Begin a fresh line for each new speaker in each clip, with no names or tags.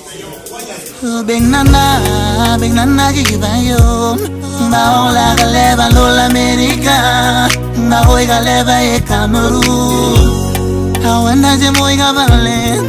Big nana gibayo. Maola galeva lola America. Maoiga leva e Cameroon. Hawana je moiga vale.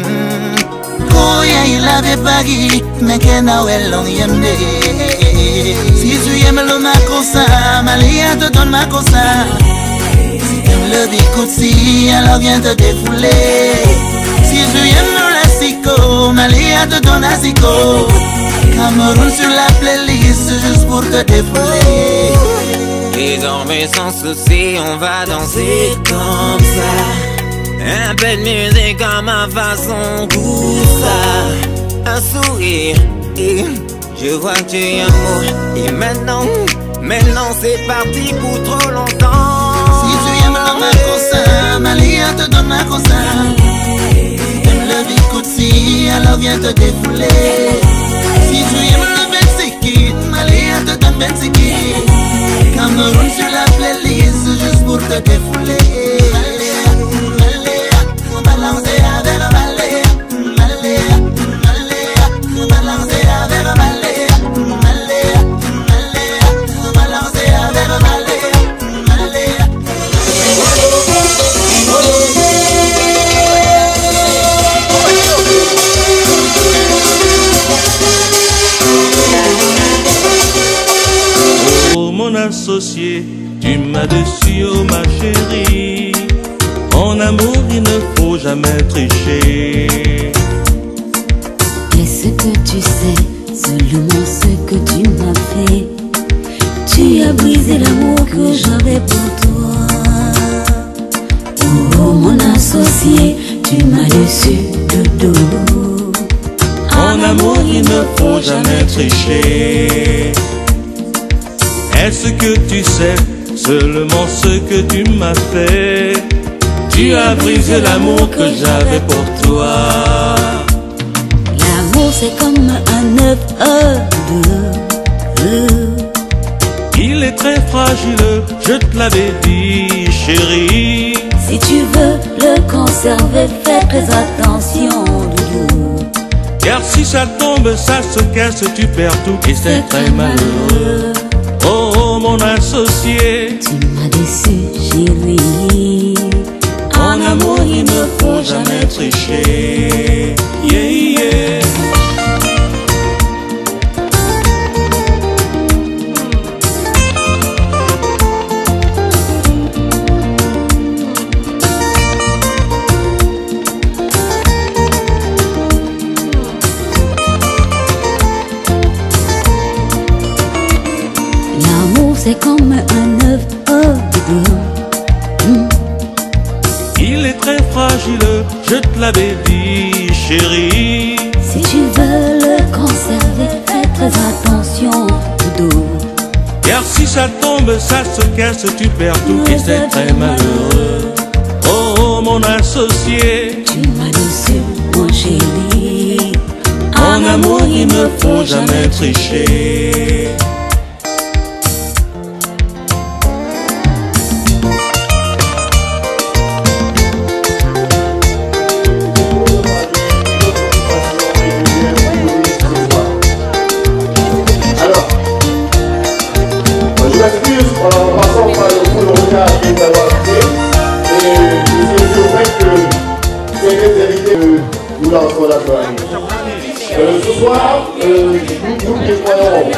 Koya ilave pagi. Mekena welong yende. Si tu aimes le macosa, Malia te donne ma cosa. Si t'aimes le bicouti, alors viens te défouler. Si tu aimes le lassico, Malia te donne asico. Cameroun sur la playlist, juste pour te défouler.
Désormais sans souci, on va danser comme ça. Un peu de musique à ma façon, tout ça. Un sourire et je vois que tu es amour. Et maintenant c'est parti pour trop longtemps.
Si tu aimes la macosa, Malia te donne ma cosa. Si t'aimes le bicouti, alors viens te défouler. Si tu aimes le Bensiki, Malia te donne Bensiki. Cameroun sur la playlist, juste pour te défouler. Balancer avec
associé, tu m'as déçu, oh ma chérie. En amour il ne faut jamais tricher.
Est-ce que tu sais seulement ce que tu m'as fait? Tu as brisé l'amour que j'avais pour toi. Oh mon associé, tu m'as déçu de dos.
En amour il ne faut jamais tricher. Est-ce que tu sais seulement ce que tu m'as fait? Tu as brisé l'amour que j'avais pour toi.
L'amour c'est comme un œuf
Il est très fragile, je te l'avais dit chérie.
Si tu veux le conserver, fais très attention doudou.
Car si ça tombe, ça se casse, tu perds tout et c'est très malheureux. Oh mon associé,
tu m'as déçu chérie.
En amour il ne faut jamais tricher. Yeah, yeah.
C'est comme un œuf
Il est très fragile, je te l'avais dit chérie.
Si tu veux le conserver, fais très attention doudou.
Car si ça tombe, ça se casse, tu perds tout et c'est très malheureux. Oh mon associé,
tu m'as déçu mon chéri.
En amour il ne faut jamais tricher.
Ce soir, nous déployons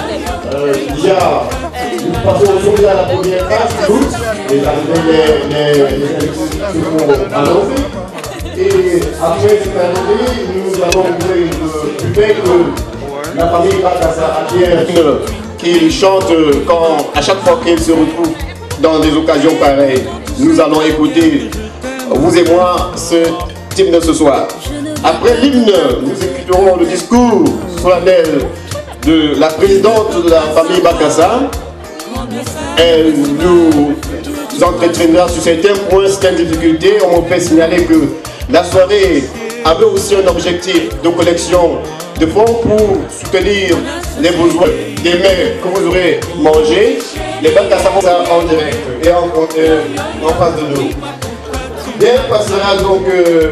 nous passons aujourd'hui à la première phase, toutes les arrivées seront annoncées. Et après cette arrivée, nous avons ouvert une buvette que la famille Bakassa acquiert, qui chante à chaque fois qu'elle se retrouve dans des occasions pareilles. Nous allons écouter, vous et moi, ce hymne ce soir. Après l'hymne, nous écouterons le discours solennel de la présidente de la famille Bakassa. Elle nous entretiendra sur certains points, certaines difficultés. On m'a fait signaler que la soirée avait aussi un objectif de collection de fonds pour soutenir les besoins des mères que vous aurez mangé. Les Bakassa vont en direct et en face de nous. Bien, passera donc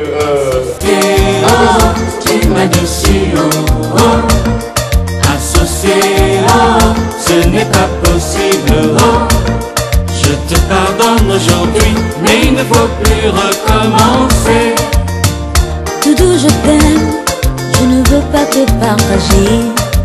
tu m'as déçu, oh, oh. Associé, oh, ce n'est pas possible, oh. Je te pardonne aujourd'hui, mais il ne faut plus recommencer.
Doudou, je t'aime, je ne veux pas te partager.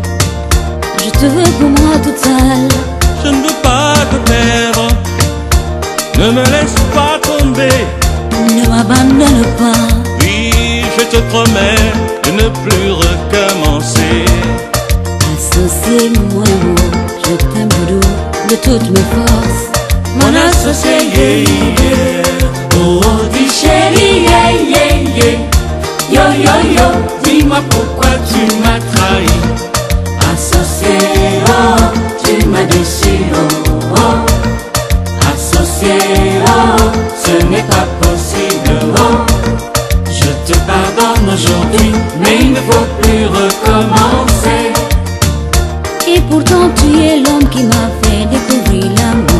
Je te veux pour moi toute seule.
Je ne veux pas te perdre, ne me laisse pas tomber.
Ne m'abandonne pas.
Oui, je te promets de ne plus recommencer.
Associé, mon amour, je t'aime Doudou de toutes mes forces.
Mon associé, yeah, yeah. Oh, dis chérie, yeah, yeah, yeah. Yo, yo, yo, dis-moi pourquoi tu m'as trahi. Associé, oh, tu m'as déçu, oh, oh. Associé, oh, ce n'est pas possible, oh. Je te pardonne aujourd'hui, mais il ne faut plus recommencer.
Et pourtant tu es l'homme qui m'a fait découvrir l'amour.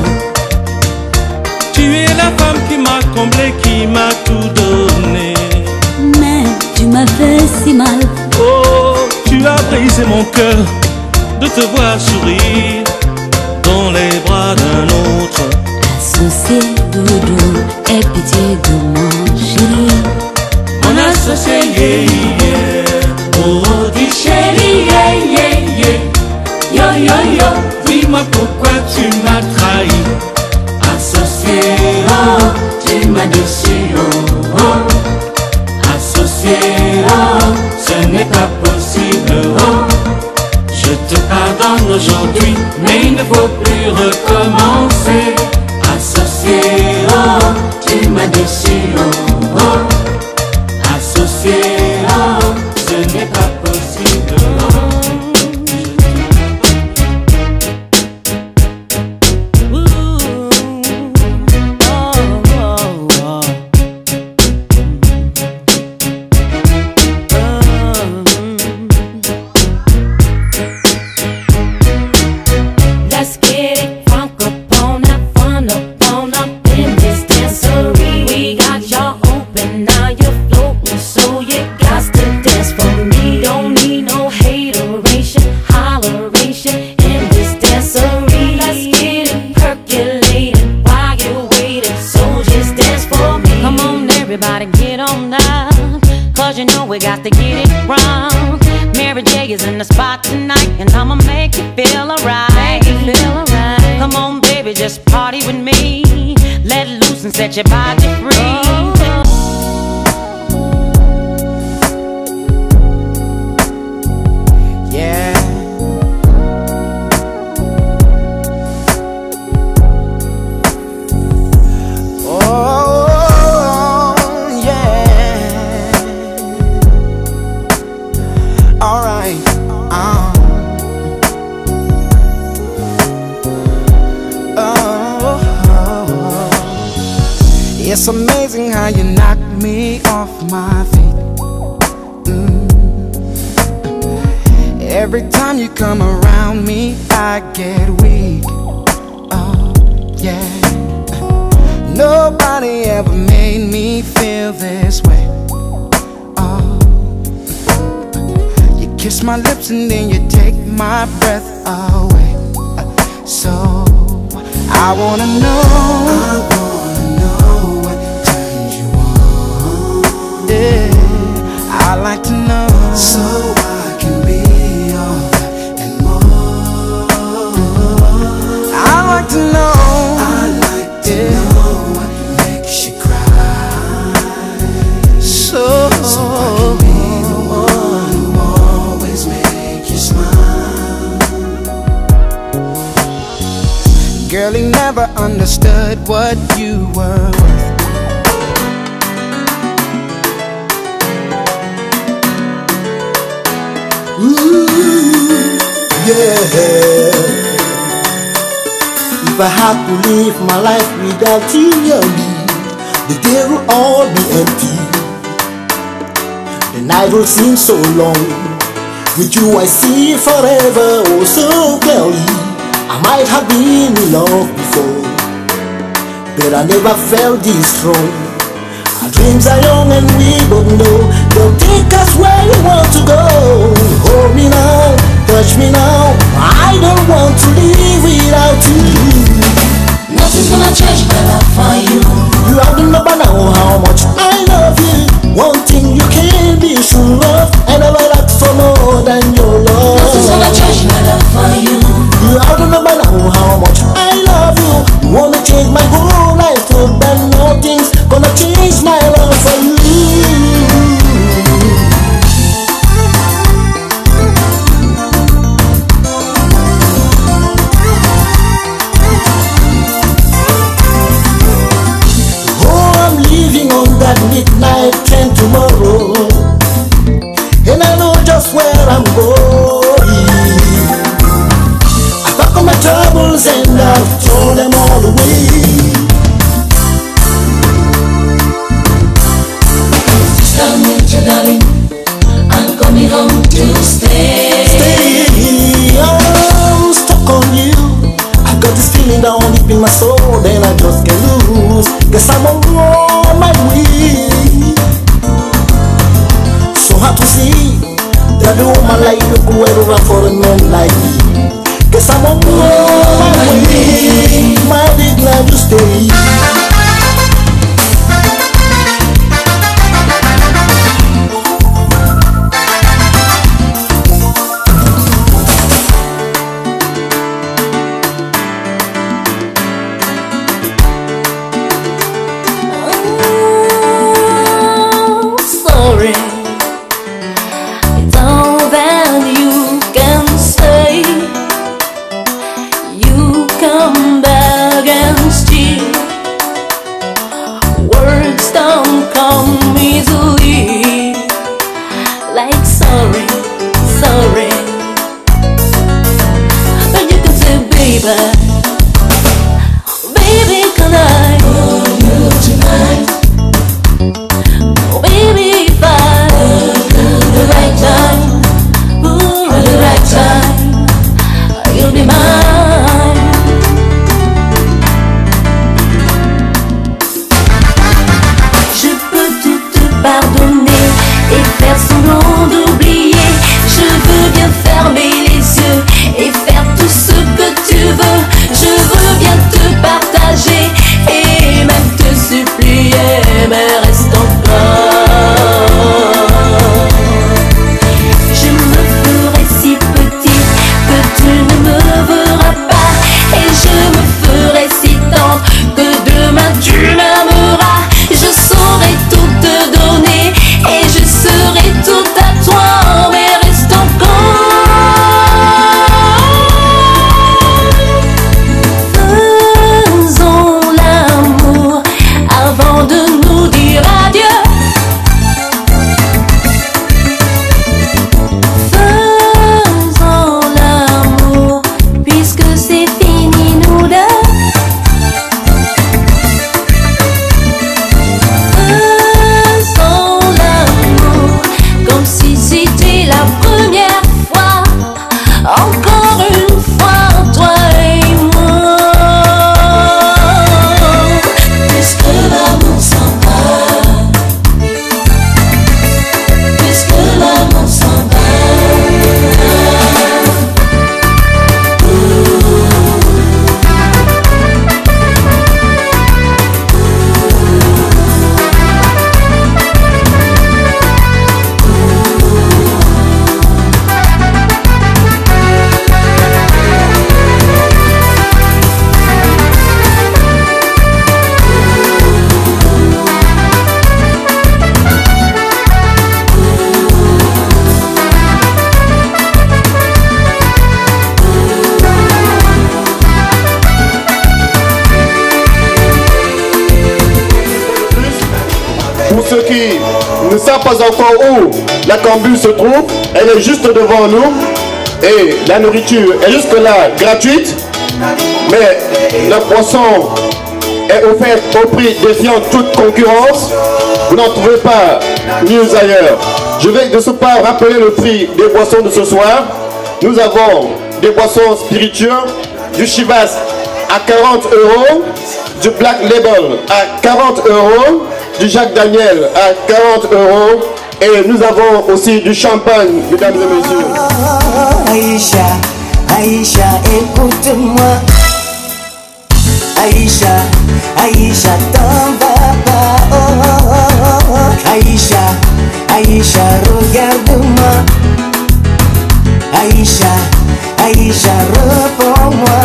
Tu es la femme qui m'a comblé, qui m'a tout donné.
Mais tu m'as fait si mal.
Oh, tu as brisé mon cœur de te voir sourire dans les bras d'un autre.
Associé, Doudou, aie pitié de mon chéri.
Mon associé, yeah, yeah. Oh, dis chérie, yeah, yeah, yeah. Yo, yo, yo, dis-moi pourquoi tu m'as trahi. Associé, oh, tu m'as déçu, oh, oh. Associé, oh, ce n'est pas possible, oh. Je te pardonne aujourd'hui, mais il ne faut plus recommencer. Associé, oh, tu m'as déçu, oh, oh. Associé, oh, ce n'est pas possible, oh.
Everybody get on up, cause you know we got to get it wrong. Mary J is in the spot tonight, and I'ma make you feel alright. Come on baby, just party with me. Let loose and set your body free.
It's amazing how you knock me off my feet. Every time you come around me, I get weak. Oh, yeah. Nobody ever made me feel this way. Oh, you kiss my lips and then you take my breath away. So I wanna know. I like to know, so I can be all that and more. I like to know, what makes you cry. So I can be the one who always make you smile. Girl, he never understood what you were worth.
Yeah. If I had to live my life without you, the day will all be empty. The night will seem so long. With you I see forever, oh so clearly. I might have been in love before, but I never felt this strong.
Dreams are young and we both know they'll take us where we want to go. Hold me now, touch me now, I don't want to live without you.
Nothing's gonna change my love for you.
You have to know by now how much I love you. One thing you can't be sure of, I never ask for more than your love.
Nothing's gonna change my love for you.
You have to know by now how much I love you. You wanna change my whole life, but nothing's gonna change my love for you. Midnight train tomorrow, and I know just where I'm going. I pack all my troubles and I've thrown them all away.
Stop me, darling, I'm coming home to stay.
Stay, I'm stuck on you. I got this feeling down deep in my soul, then I just can't lose. Guess I'm on my way. So hard to see that the woman like you go everywhere for a man like me. Guess I'm on my way. My big love to stay.
ceux qui ne savent pas encore où la cambule se trouve, elle est juste devant nous et la nourriture est jusque là gratuite, mais la boisson est offerte au prix défiant toute concurrence. Vous n'en trouvez pas mieux ailleurs. Je vais de ce pas rappeler le prix des boissons de ce soir. Nous avons des boissons spiritueuses, du Chivas à 40 €, du Black Label à 40 €, du Jacques Daniel à 40 €. Et nous avons aussi du champagne, mesdames et messieurs.
Aïcha, Aïcha, écoute-moi. Aïcha, Aïcha, t'en vas pas. Oh, oh, oh, oh. Aïcha, Aïcha, regarde-moi. Aïcha, Aïcha, réponds-moi.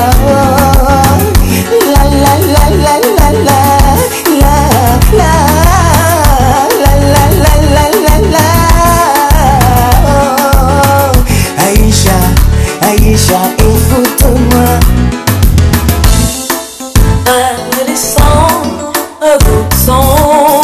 La la la la la la la la la la la la la la. Aïcha, Aïcha, écoute-moi.
Un éléphant, un good song.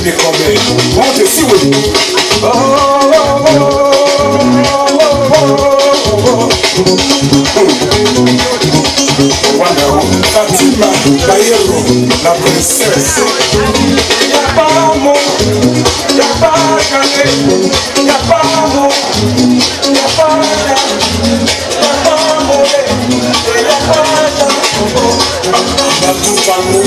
que combien. Monte si oui. Fatima, Bayero, la princesse. Y'a pas amour, y'a pas gagné, y'a pas amour, y'a pas gagné, y'a pas amour, y'a pas gagné. Y'a tout amour.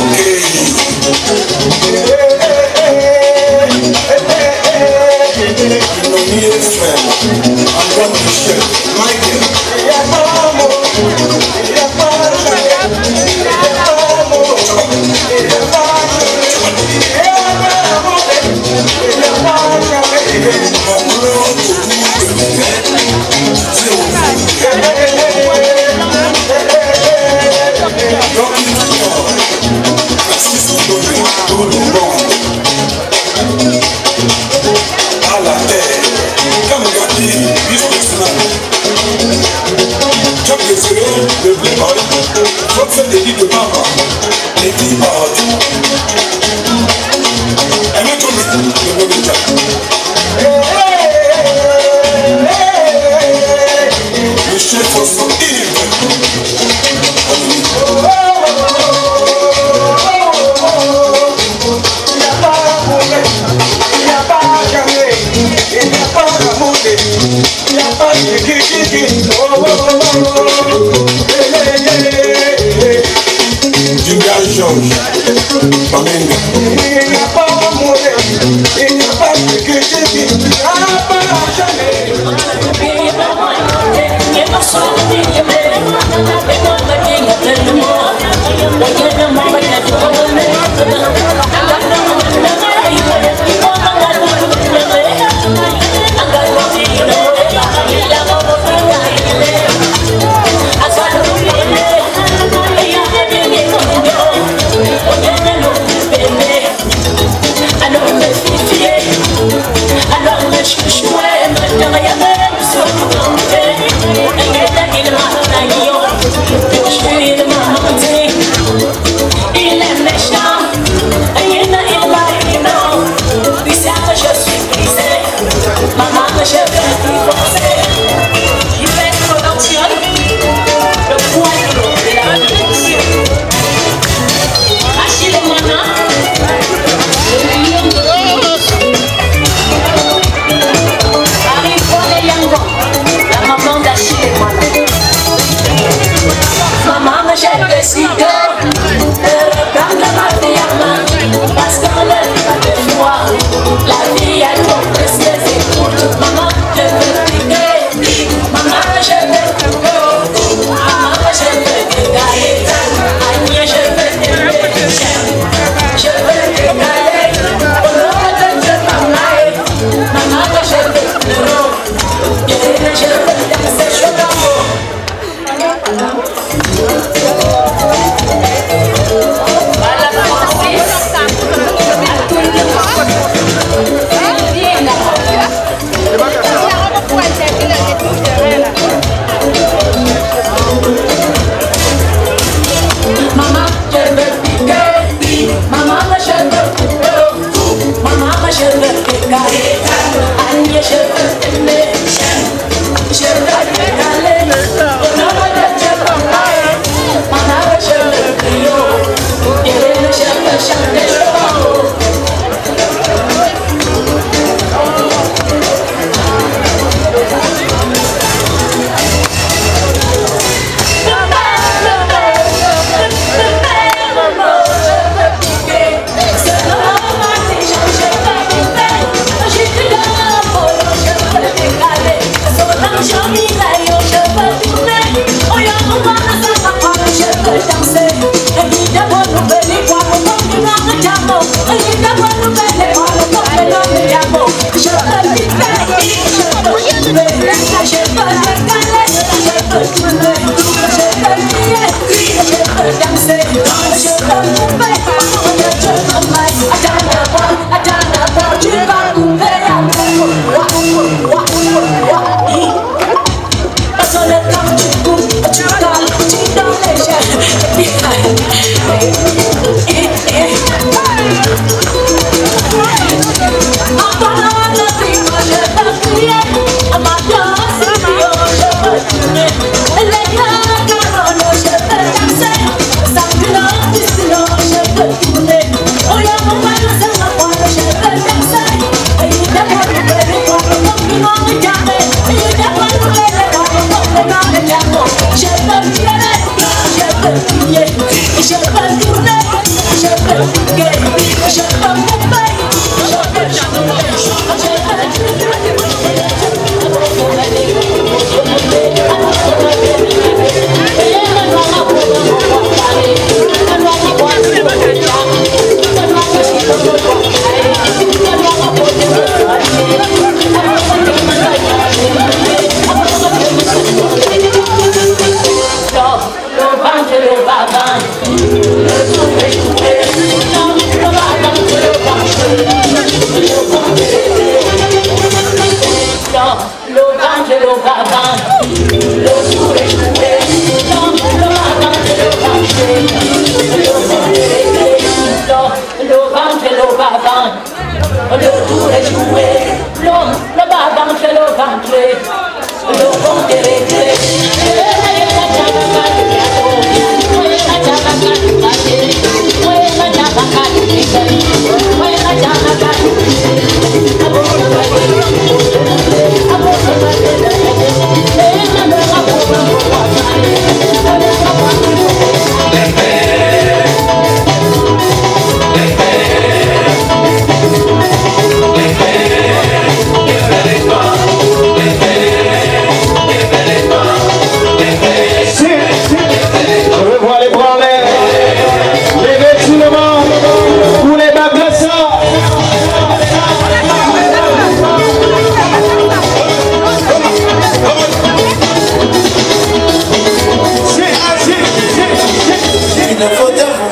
Le playboy, faut faire des lits de maman, des lits hors. Elle m'a tombé, le bon état. Le chef au son Yves. Il n'y a pas d'amour, il n'y a pas gagné, il n'y a pas d'amour, il n'y a pas de George, Pamenga. Il n'y a pas d'amour, il n'y a pas de il n'y a pas jamais.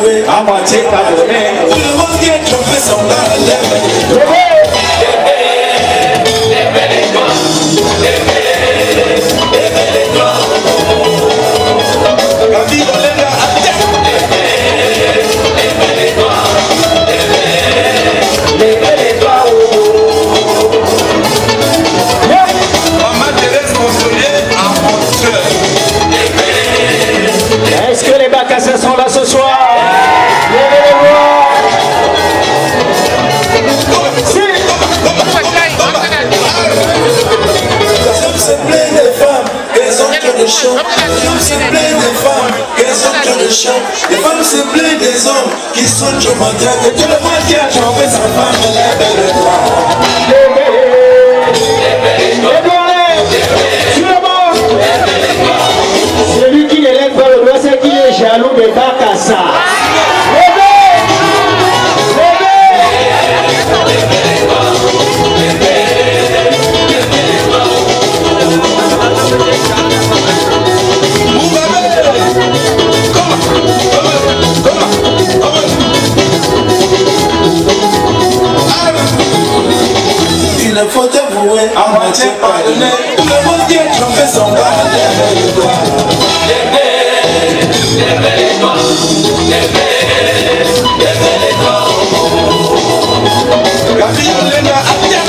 voué, à moitié pardonné. Tout le monde vient tromper son gars,
Est-ce que les Bacassins sont là ce soir? Levez les bras.
C'est plein de femmes, elles ont que le chant. C'est plein de femmes, elles ont que le chant. Les femmes, c'est plein des hommes qui sont au matin. Et tout le monde qui a trompé sa femme, lève le doigt.
Celui qui ne lève pas le doigt, c'est qu'il est jaloux des Bacassins.
Il faut avouer, à moitié pardonner. Tout le monde qui a trompé son gars, lève le doigt. Lève les doigts, lève les doigts. Gabrielina, Atia.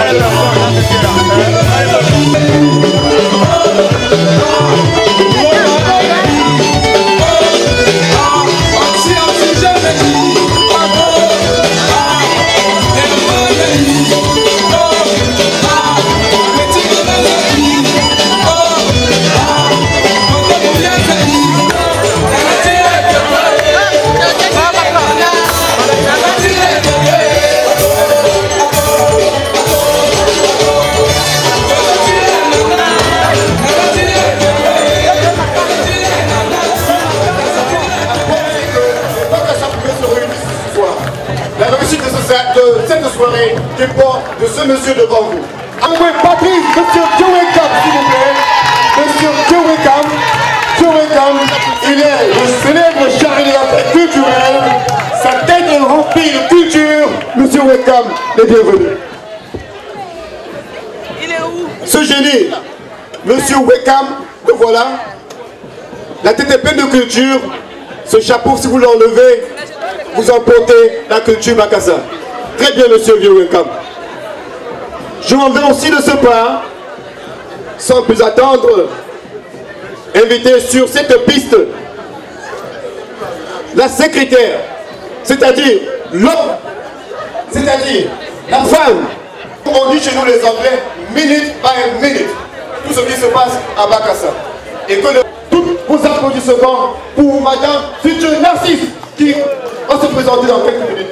Cette soirée dépend de ce monsieur devant vous. Envoyez Patrice, monsieur Joe Wickham, s'il vous plaît. Monsieur Joe Wickham. Joe Wickham, il est le célèbre chargé de la fête culturelle. Sa tête est remplie de culture. Monsieur Wickham, les bienvenus.
Il est où?
Ce génie, monsieur Wickham, le voilà. La tête est pleine de culture. Ce chapeau, si vous l'enlevez, vous emportez la culture Bakassa. Très bien, monsieur Vieux Wickham. Je m'en vais aussi de ce pas, sans plus attendre, inviter sur cette piste la secrétaire, c'est-à-dire l'homme, c'est-à-dire la femme. On dit chez nous les Anglais, minute by minute, tout ce qui se passe à Bakassa. Et que tous vos applaudissements pour madame future Narcisse qui va se présenter dans quelques minutes.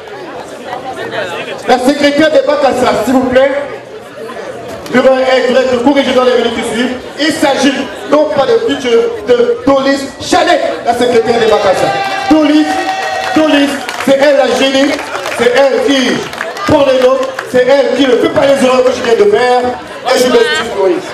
La secrétaire de Bakassa, s'il vous plaît, devrait être corrigée dans les minutes qui suivent. Il s'agit non pas de future de Dolis Chalet, la secrétaire de Bakassa. Dolis, c'est elle la génie, c'est elle qui prend les notes, c'est elle qui ne fait pas les erreurs que je viens de faire. Et je m'excuse, Dolis.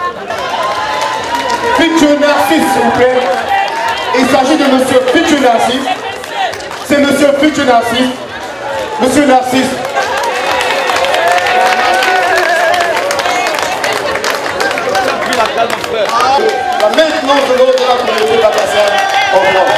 Future Narcisse, s'il vous plaît. Il s'agit de monsieur Future Narcisse. C'est monsieur Future Narcisse. Monsieur Narcisse. La maintenance de l'ordre de la communauté Bakassa en France.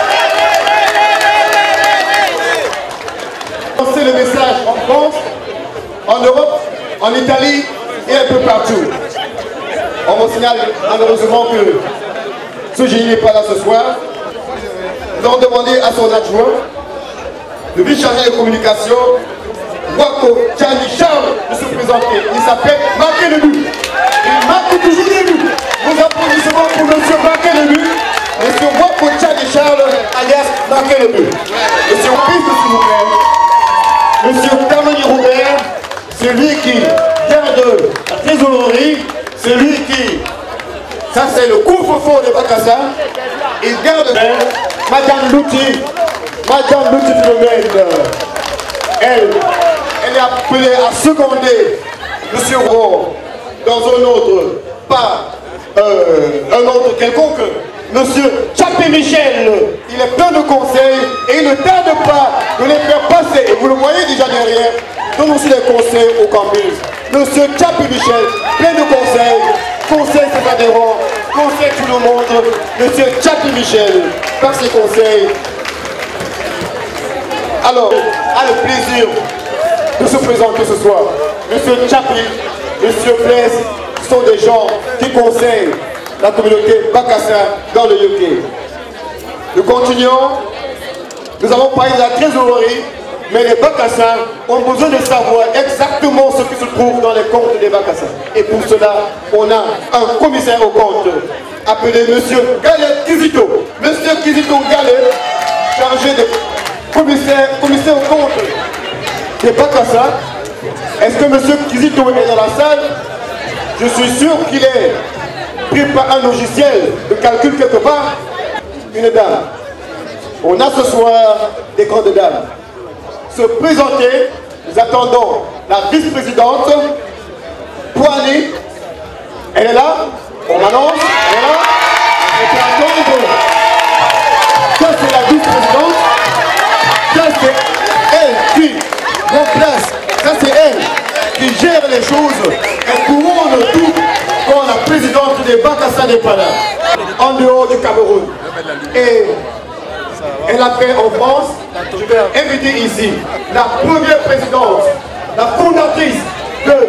Lancer le message en France, en Europe, en Italie et un peu partout. On me signale malheureusement que ce génie n'est pas là ce soir. Nous avons demandé à son adjoint, le vice-chargé de communication, Wako Tchani Charles, de se présenter. Il s'appelle Marquer le but. Il marque toujours les buts. Vos applaudissements pour monsieur Marquer le but. Monsieur Wako Tchani Charles, alias Marquer le but. Monsieur Piste, s'il vous plaît. Monsieur Kamani Robert, c'est lui qui garde la trésorerie. C'est lui qui, ça c'est le couvre-feu de Bakassa. Il garde Madame Louti Philomène. Elle est appelée à seconder Monsieur Roux dans un autre, pas un autre quelconque. Monsieur Tchapé Michel, il est plein de conseils et il ne tarde pas de les faire passer. Et vous le voyez déjà derrière, donne aussi des conseils au campus. Monsieur Tchapé Michel, plein de conseille ses adhérents, conseille tout le monde. Monsieur Tchapé Michel, par ses conseils. Alors, a le plaisir de se présenter ce soir. Monsieur Tchapé, Monsieur Blaise, sont des gens qui conseillent la communauté Bakassa dans le UK. Nous continuons. Nous avons parlé de la trésorerie, mais les Bakassa ont besoin de savoir exactement ce qui se trouve dans les comptes des Bakassa. Et pour cela, on a un commissaire au compte appelé Monsieur Galet Kizito. Monsieur Kizito Galet, chargé de commissaire au compte des Bakassa. Est-ce que Monsieur Kizito est dans la salle? Je suis sûr qu'il est pris par un logiciel de calcul quelque part. Une dame. On a ce soir des grandes dames. Se présenter, nous attendons la vice-présidente Poani. Elle est là. On m'annonce. Elle est là. On peut attendre. Ça c'est la vice-présidente. Ça c'est elle qui remplace. Ça c'est elle qui gère les choses. Elle couronne tout quand la présidente des Bakassa n'est pas là. En dehors du Cameroun. Et elle a fait en France, je vais inviter ici la première présidente, la fondatrice de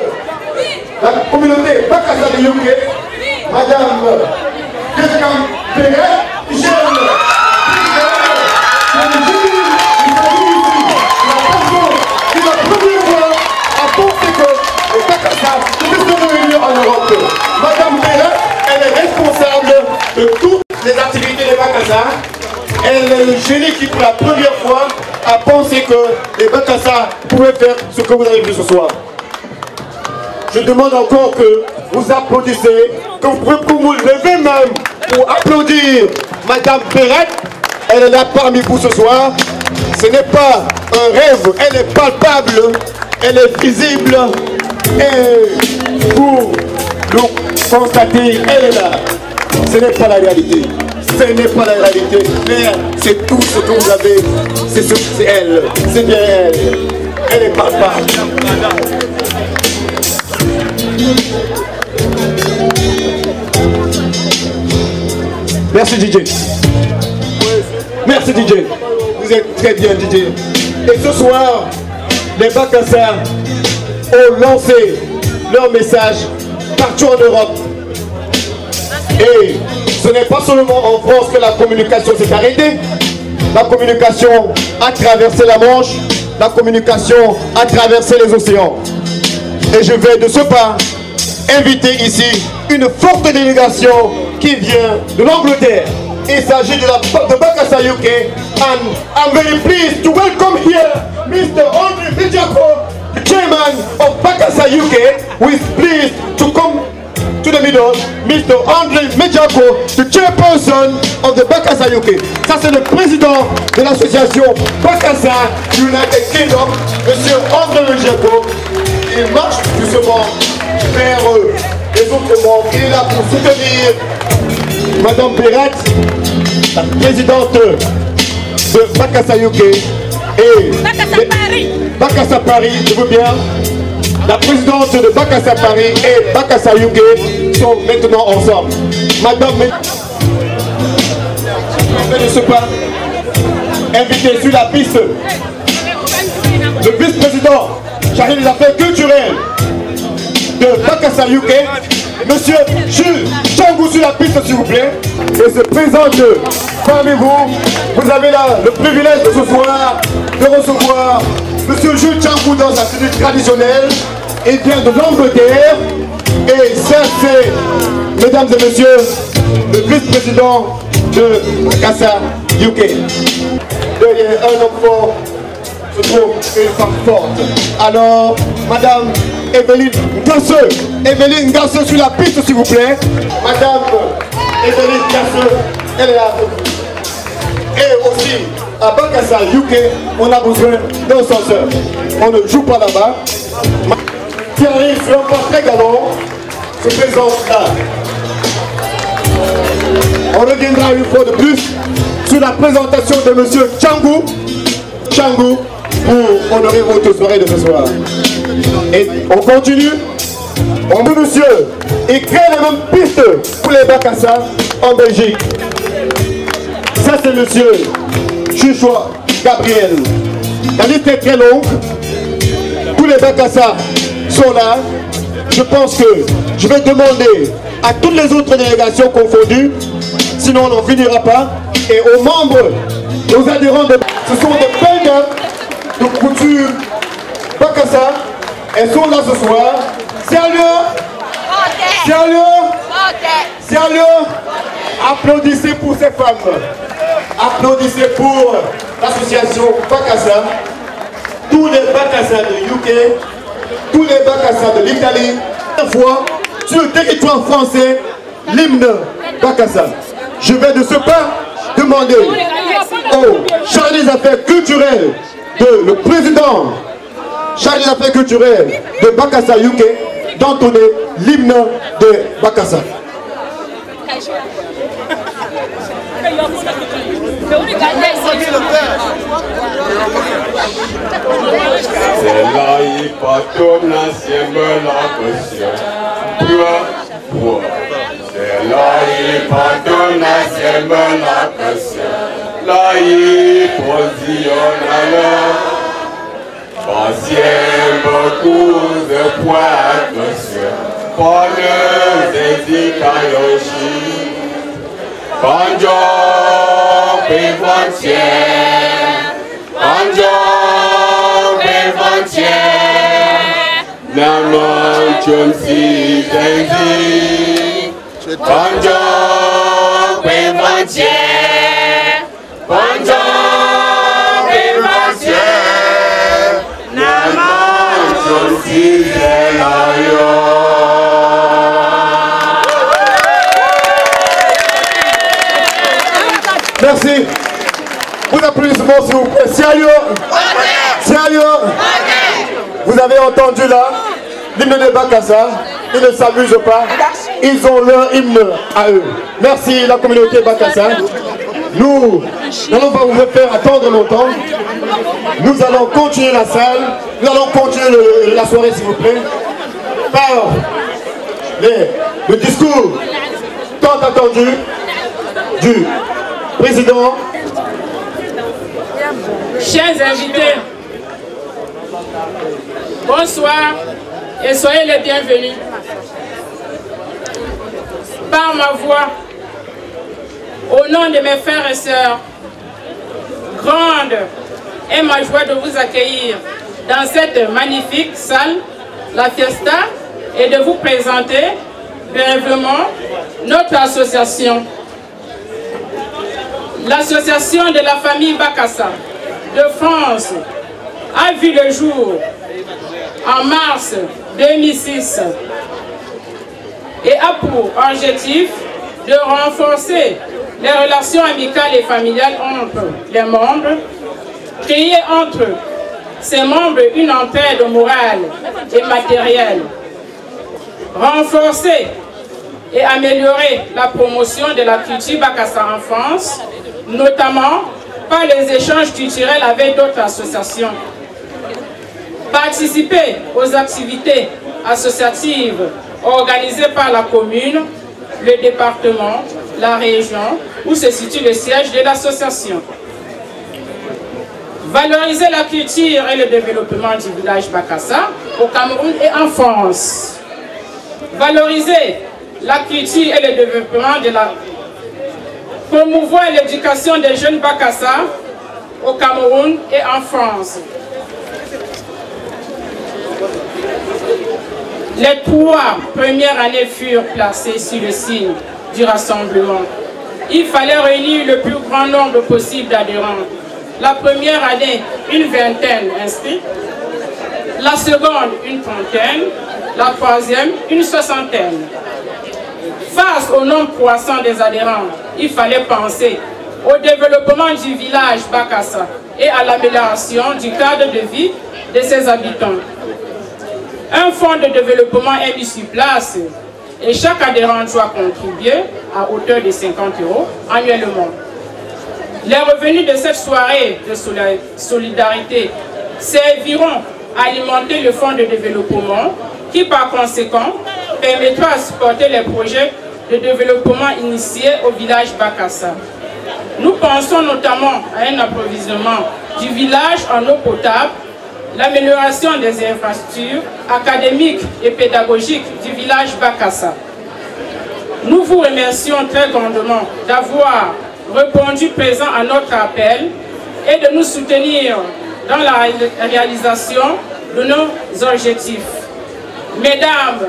la communauté Bakassa de UK, Madame Christiane Perret, jeune. En Europe. Madame Perret, elle est responsable de toutes les activités de Bakassa. Elle est le génie qui, pour la première fois, a pensé que les Bakassa pouvaient faire ce que vous avez vu ce soir. Je demande encore que vous applaudissez, que vous pouvez vous lever même pour applaudir Madame Perret. Elle est là parmi vous ce soir. Ce n'est pas un rêve, elle est palpable, elle est visible. Et pour nous constater, elle est là. Ce n'est pas la réalité. Ce n'est pas la réalité. Mais c'est tout ce que vous avez. C'est elle. C'est bien elle. Elle est palpable. Merci DJ. Merci DJ. Vous êtes très bien DJ. Et ce soir, les Bakassa ont lancé leur message partout en Europe. Et ce n'est pas seulement en France que la communication s'est arrêtée. La communication a traversé la Manche, la communication a traversé les océans. Et je vais de ce pas inviter ici une forte délégation qui vient de l'Angleterre. Il s'agit de Bakassa UK. And I'm very pleased to welcome here Mr. Andre Mijako, the chairman of Bakassa UK, who is pleased to come to the middle. Mr. Andre Mijako, the chairperson of the Bakassa UK. Ça c'est le président de l'association Bakassa United Kingdom, Monsieur Andre Mijako. Il marche doucement vers les autres membres. Il est là pour soutenir Madame Perret, la présidente de Bakassa UK et Bakassa Paris, je veux bien. La présidente de Bakassa Paris et Bakassa UK sont maintenant ensemble. Madame, ne se pas invité sur la piste le vice-président chargé des affaires culturelles de Bakassa UK, Monsieur Jules Changou sur la piste s'il vous plaît, et se présente parmi vous. Vous avez là le privilège de ce soir de recevoir Monsieur Jules Changou dans sa tenue traditionnelle. Il vient de l'Angleterre et ça c'est, mesdames et messieurs, le vice-président de Bakassa UK. Derrière un homme fort se trouve une femme forte. Alors, Madame Evelyne Gasseux sur la piste s'il vous plaît. Madame Evelyne Gasseux, elle est là. Et aussi, à Bakassa UK, on a besoin d'un censeur. On ne joue pas là-bas. Qui arrive sur un pas très galant, se présente là. On reviendra une fois de plus sur la présentation de Monsieur Changou pour honorer votre soirée de ce soir. Et on continue. On veut monsieur et crée les mêmes pistes pour les Bakassa en Belgique. Ça c'est monsieur Chuchois Gabriel. La liste est très longue. Tous les Bakassa sont là. Je pense que je vais demander à toutes les autres délégations confondues, sinon on n'en finira pas, et aux membres, aux adhérents, ce sont des belles dames de couture Bakassa. Elles sont là ce soir. Sérieux, applaudissez pour ces femmes. Applaudissez pour l'association Bakassa. Tous les Bakassa de UK, tous les Bakassa de l'Italie, une fois sur le territoire français, l'hymne Bakassa. Je vais de ce pas demander au chargé des affaires culturelles, le président chargé des affaires culturelles de Bakassa UK, d'entonner l'hymne de Bakassa.
C'est là, il patronne l'ancien Belacosien. C'est là, il patronne l'ancien Belacosien. Là, il postionne la patient beaucoup de poids, monsieur. Pone Zezikayoshi Panjo Pivantier Panjo Pivantier Naman Chumsi Zenzi Panjo Pivantier Panjo Pivantier Naman Chumsi Zenzi.
Merci. Vous applaudissements s'il vous plaît. Sérieux? Sérieux? Vous avez entendu là l'hymne de Bakassa. Ils ne s'amusent pas. Ils ont leur hymne à eux. Merci la communauté Bakassa. Nous n'allons pas vous faire attendre longtemps. Nous allons continuer la salle. Nous allons continuer la soirée s'il vous plaît. Par le discours tant attendu du président.
Chers invités, bonsoir et soyez les bienvenus. Par ma voix, au nom de mes frères et sœurs, grande est ma joie de vous accueillir dans cette magnifique salle, la Fiesta, et de vous présenter brièvement notre association. L'association de la famille Bakassa de France a vu le jour en mars 2006 et a pour objectif de renforcer les relations amicales et familiales entre les membres, créer entre ces membres une entraide morale et matérielle, renforcer et améliorer la promotion de la culture Bakassa en France, notamment par les échanges culturels avec d'autres associations. Participer aux activités associatives organisées par la commune, le département, la région, où se situe le siège de l'association. Valoriser la culture et le développement du village Bakassa au Cameroun et en France. Valoriser la culture et le développement de la... Promouvoir l'éducation des jeunes Bakassa au Cameroun et en France. Les 3 premières années furent placées sur le signe du rassemblement. Il fallait réunir le plus grand nombre possible d'adhérents. La première année, une vingtaine inscrits. La seconde, une trentaine. La troisième, une soixantaine. Face au nombre croissant des adhérents, il fallait penser au développement du village Bakassa et à l'amélioration du cadre de vie de ses habitants. Un fonds de développement est mis sur place et chaque adhérent doit contribuer à hauteur de 50 € annuellement. Les revenus de cette soirée de solidarité serviront à alimenter le fonds de développement qui par conséquent permettra de supporter les projets de développement initiés au village Bakassa. Nous pensons notamment à un approvisionnement du village en eau potable, l'amélioration des infrastructures académiques et pédagogiques du village Bakassa. Nous vous remercions très grandement d'avoir répondu présent à notre appel et de nous soutenir dans la réalisation de nos objectifs. Mesdames,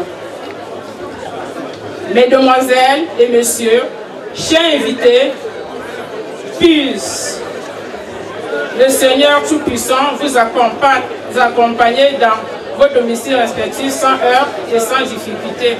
Mesdemoiselles et Messieurs, chers invités, puisse le Seigneur Tout-Puissant vous accompagner dans vos domiciles respectifs sans heurts et sans difficulté.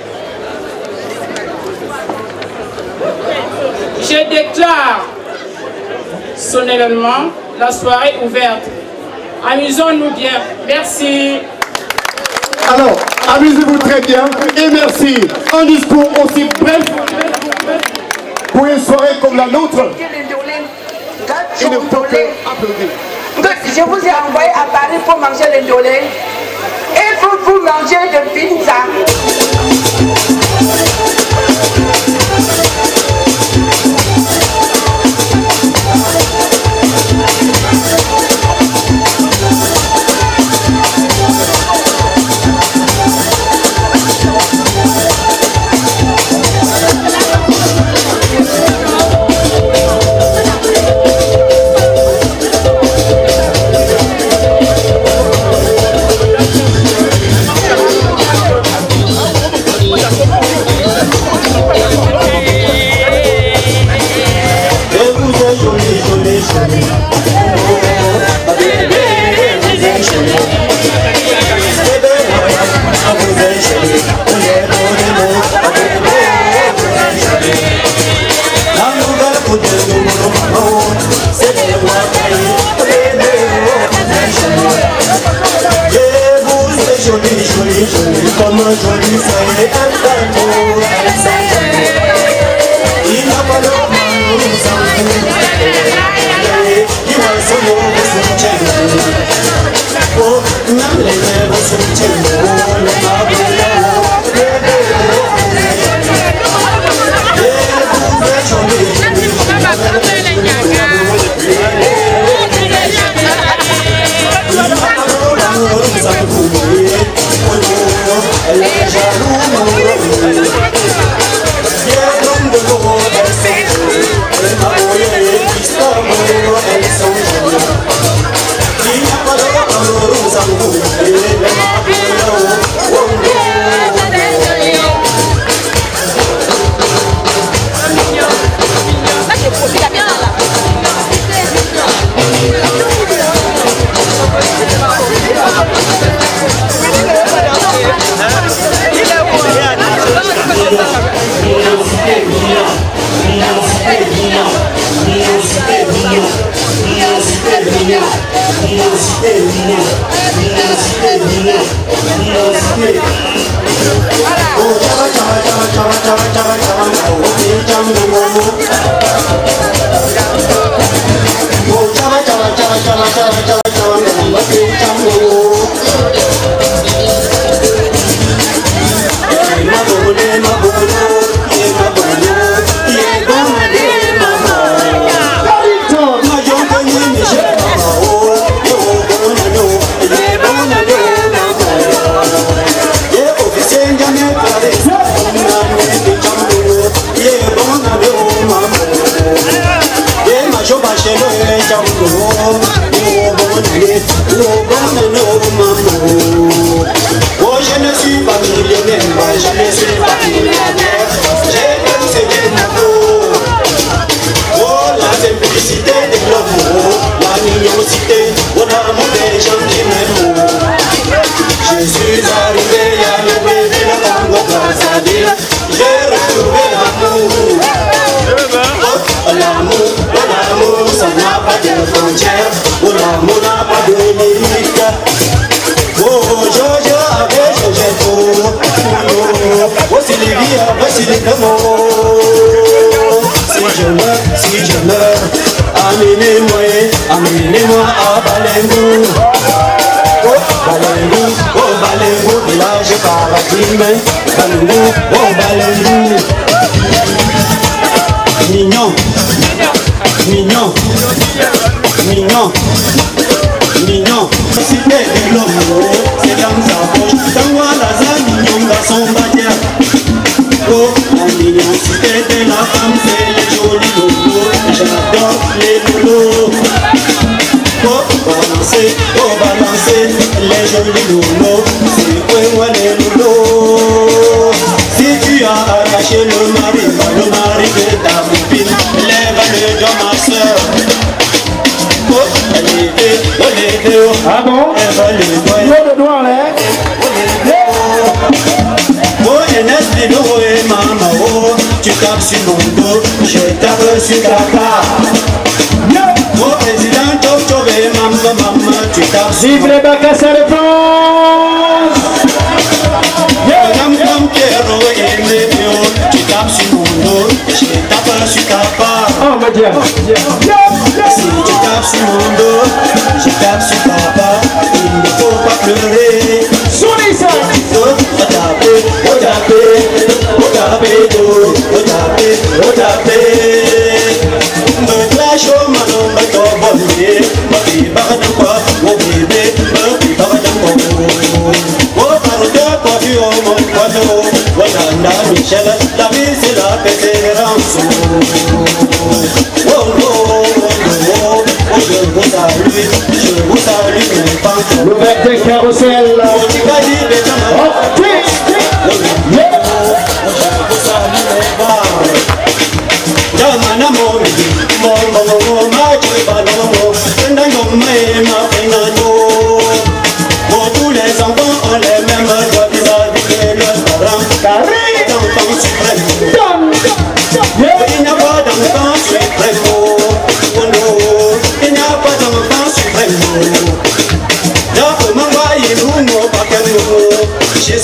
Je déclare solennellement la soirée ouverte. Amusons-nous bien. Merci.
Alors, amusez-vous très bien et merci. Un discours aussi bref pour une soirée comme la nôtre. Il ne faut que applaudir.
Je vous ai envoyé à Paris pour manger le dolé et vous mangez de pizza.
jolie comme un joli feuille d'amour. Il n'a pas le mal, nous avons il va se lever sur Tchélo. Oh, n'a les lèvres sur Tchélo. Le mabé si je meurs, amenez-moi à Balengo. Oh Balengo, village paradis, Balengo, oh Balengo. Mignon, mignon, mignon, mignon. Cité de l'homme, c'est dans sa poche, dans la mignon garçon badière. Oh, la mignonité de la femme, c'est les jolis logos. J'adore les lolos. Oh, balancer les jolis lolos. C'est quoi moi les lolos? Si tu as arraché le mari de ta copine, lève-le dans ma soeur. Oh, elle était, oh. Ah bon? Elle va le doigt, là. Oh, et maman, oh, tu tapes sur mon dos, je tape sur ta part. Oh, président, maman, tu tapes sur mon dos. Vive les Bacassa de France! Tu tapes sur mon dos, je tape sur ta part. Oh, ma Dieu! Si tu tapes sur mon dos, je tape sur ta part. Il ne faut pas pleurer. Soulez ça! Me clash au manon, me tomber, me barre de quoi, mon bébé, me barre de quoi. Oh, par de quoi tu as mon poids, voilà, Michel, la vie c'est la persévérance. Oh, oh, oh, oh, je vous salue, mes parents. Le bec de carrousel. Tous les enfants ont les mêmes droits vis-à-vis de leurs parents. Car les enfants suprêmes. Il n'y a pas d'enfant suprême. Il n'y a pas d'enfant suprême. Donc, maman, il nous pas que nous.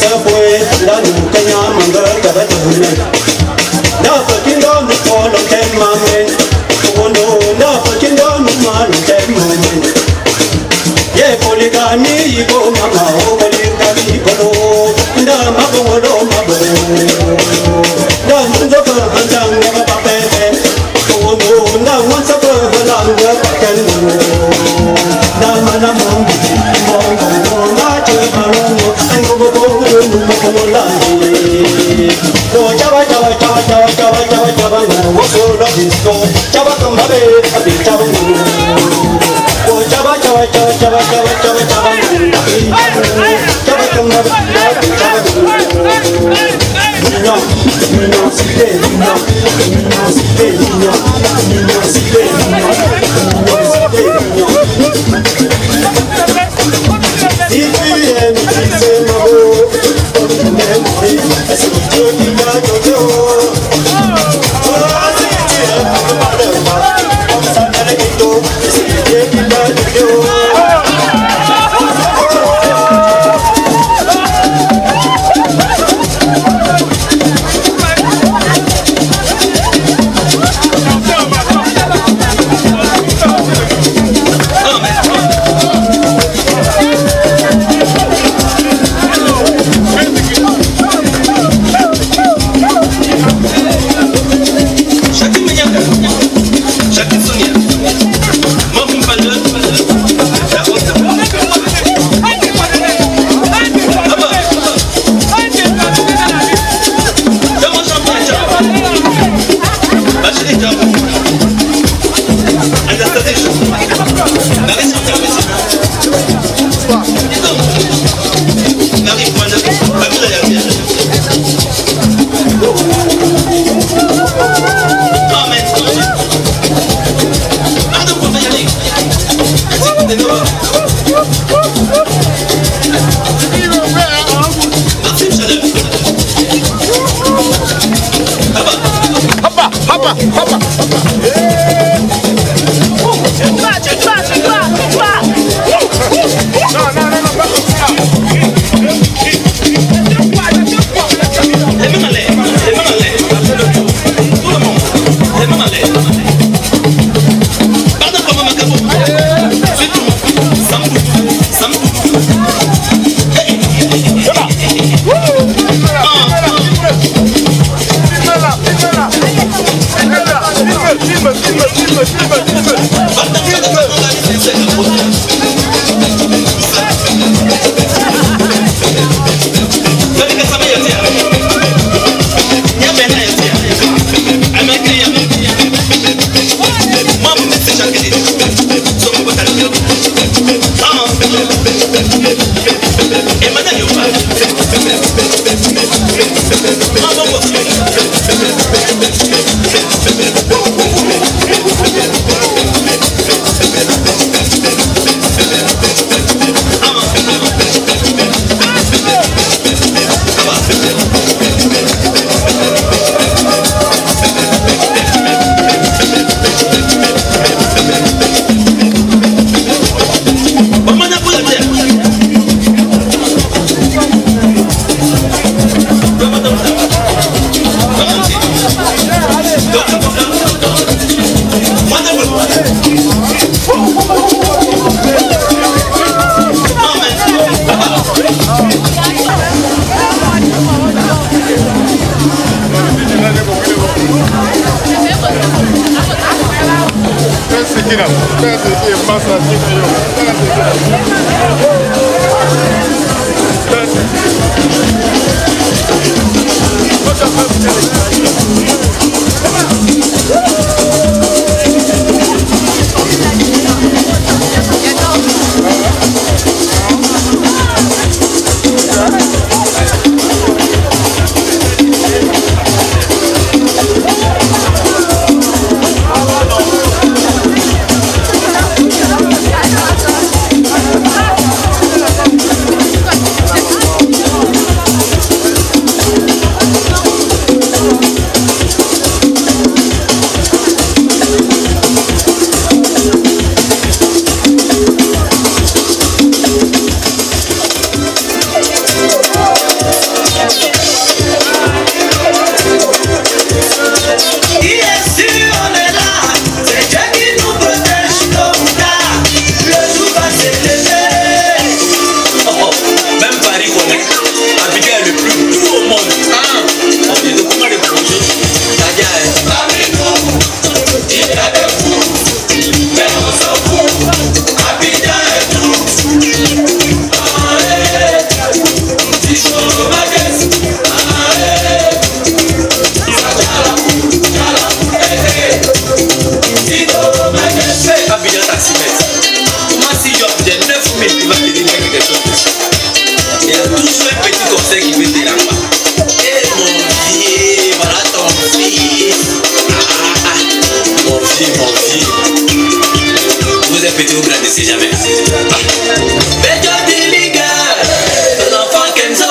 toujours un petit conseil qui veut te là-bas. Eh mon fils, voilà ton fils. Mon fils, mon fils. Vous êtes petit, vous grandissez jamais. Béjo Diliga, ton enfant Kenzo.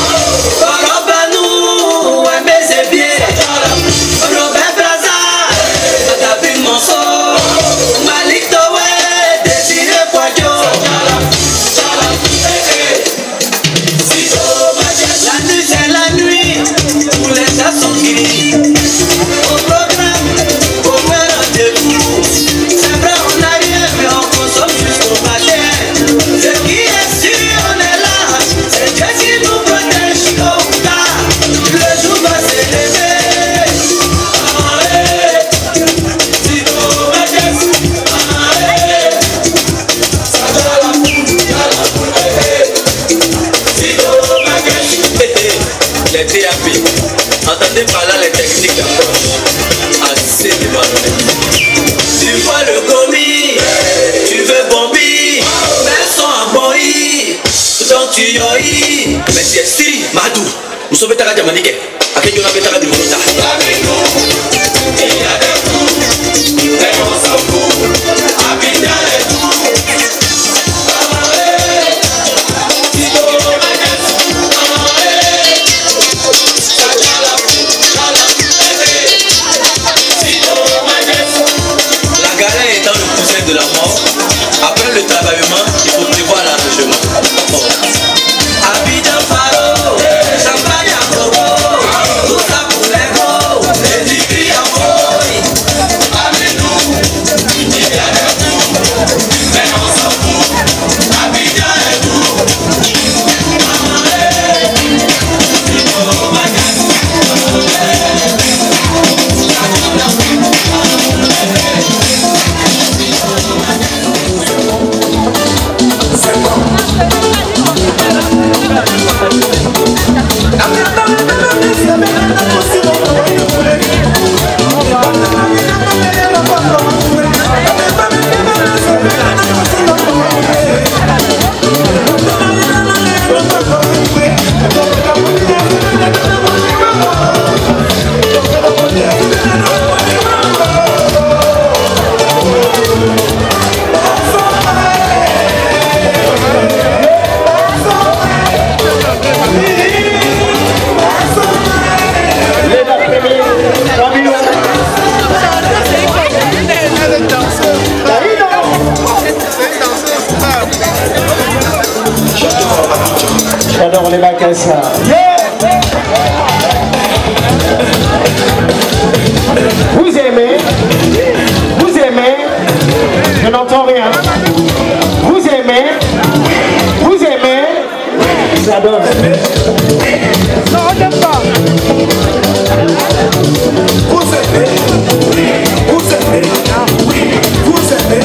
Korobanou, un baiser bien. Robert Braza, Tapi Monso. Malik Towe, Désiré Kwadjo. La nuit c'est la nuit, pour les garçons qui au programme, au moins rendez-vous. C'est vrai on n'a rien mais on consomme jusqu'au matin. Ce qui est sûr on est là, c'est Dieu qui nous protège tôt ou tard. Le jour va s'élever. Les TAP, entendez par là les techniques d'approche. Assez de mal. Tu vois le commis, tu veux bomber, mais son en boy, donc tu yoïs. Mais tu es Siri, Madou, nous sommes à la Jamanique, à qui on a fait la Dimonta. Il y a des coups, mais on s'en fout, Abidjan est tout. De la mort. Après le travaillement, il faut prévoir l'arrangement. Abidjan Faro, champagne à Bobo, tout ça pour les gros, les digris à Moï. Avec nous, il y a des coups, mais on s'en fout. Abidjan est tout.
J'adore les macassins. Vous aimez? Vous aimez? Je n'entends rien. Vous aimez? Vous aimez? J'adore. Non, on n'aime pas. Vous aimez? Vous aimez? Vous aimez?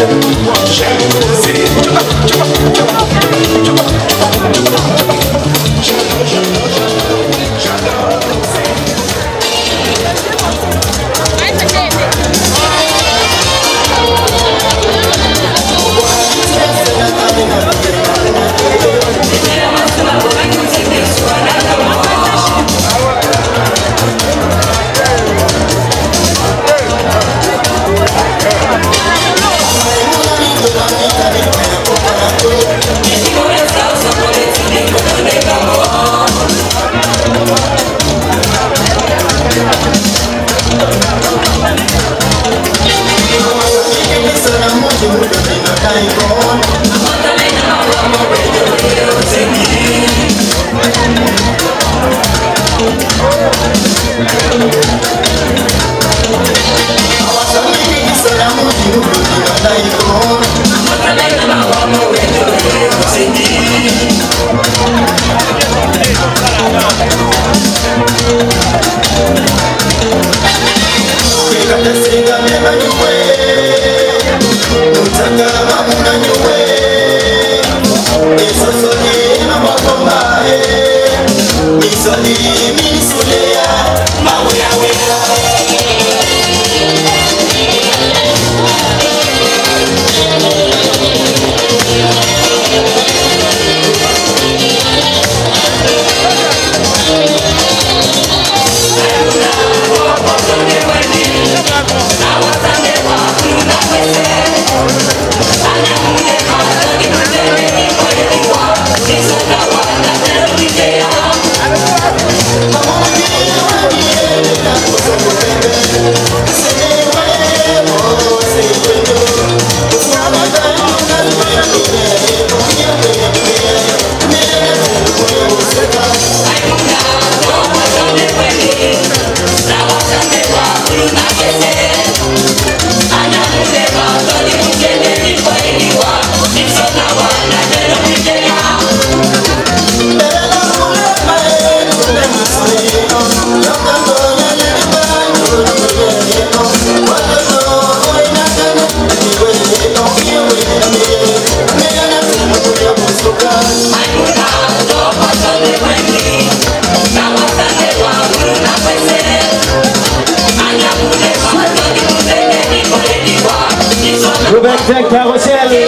Roubaix Carrousel,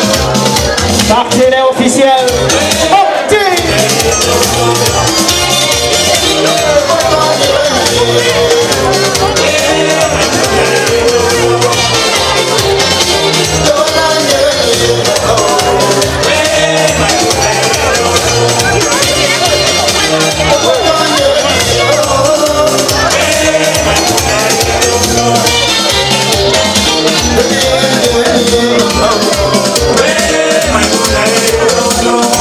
partenaire officiel.
Oh,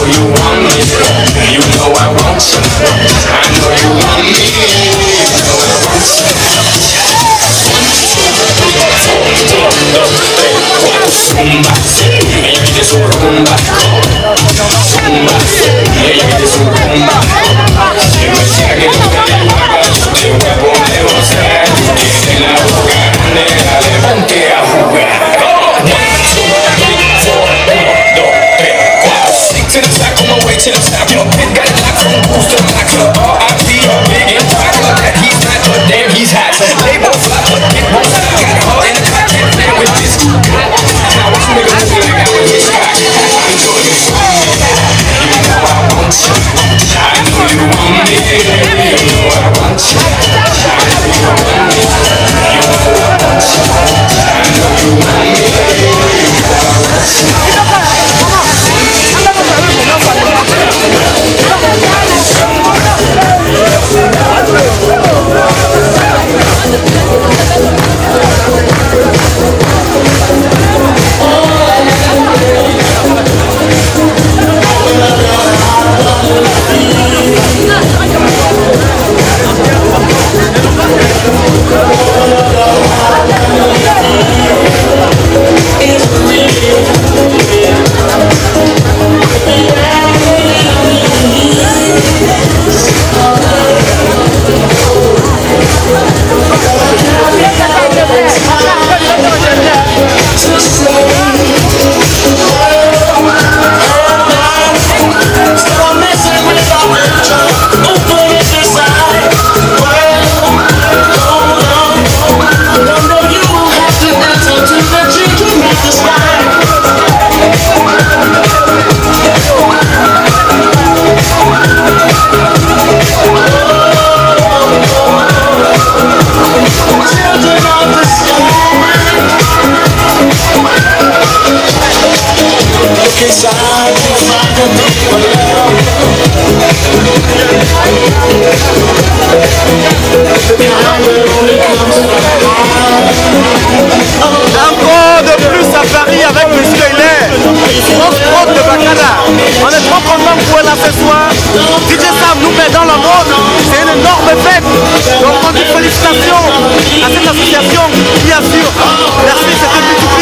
you want me. You know I want you. I know you want me. You know I want you. 1, 2, 3, 4, 5, 6, 7, 8, 9, 10. Zumba, ella quiere su rumba. Zumba, ella quiere su rumba. Siempre sea que tú te hagas, te voy a poner gozar. En la boca grande, dale, ponte a jugar. 1, 2, 3, 4, 1, 2, 3, 4. Stick to the top, on my way to the top. Your pin got it locked from boost to lock. So R.I.P. big and fat, but he's not, but damn, he's hot. Label fly, but it won't stop. Got a heart in the top, can't play with this. Now watch me go to the guy with his cock. Enjoy me. You know I want you. I know you want me. You know I want you. I know you want me. You know I want you. I know you want me. You know I want
Encore de plus à Paris avec Monsieur Hilaire, grosse prod de Bacala. On est trop content de jouer là ce soir. DJ Sam nous met dans la mode, c'est une énorme fête. Donc on dit félicitations à cette association qui assure. Merci, c'était P2P.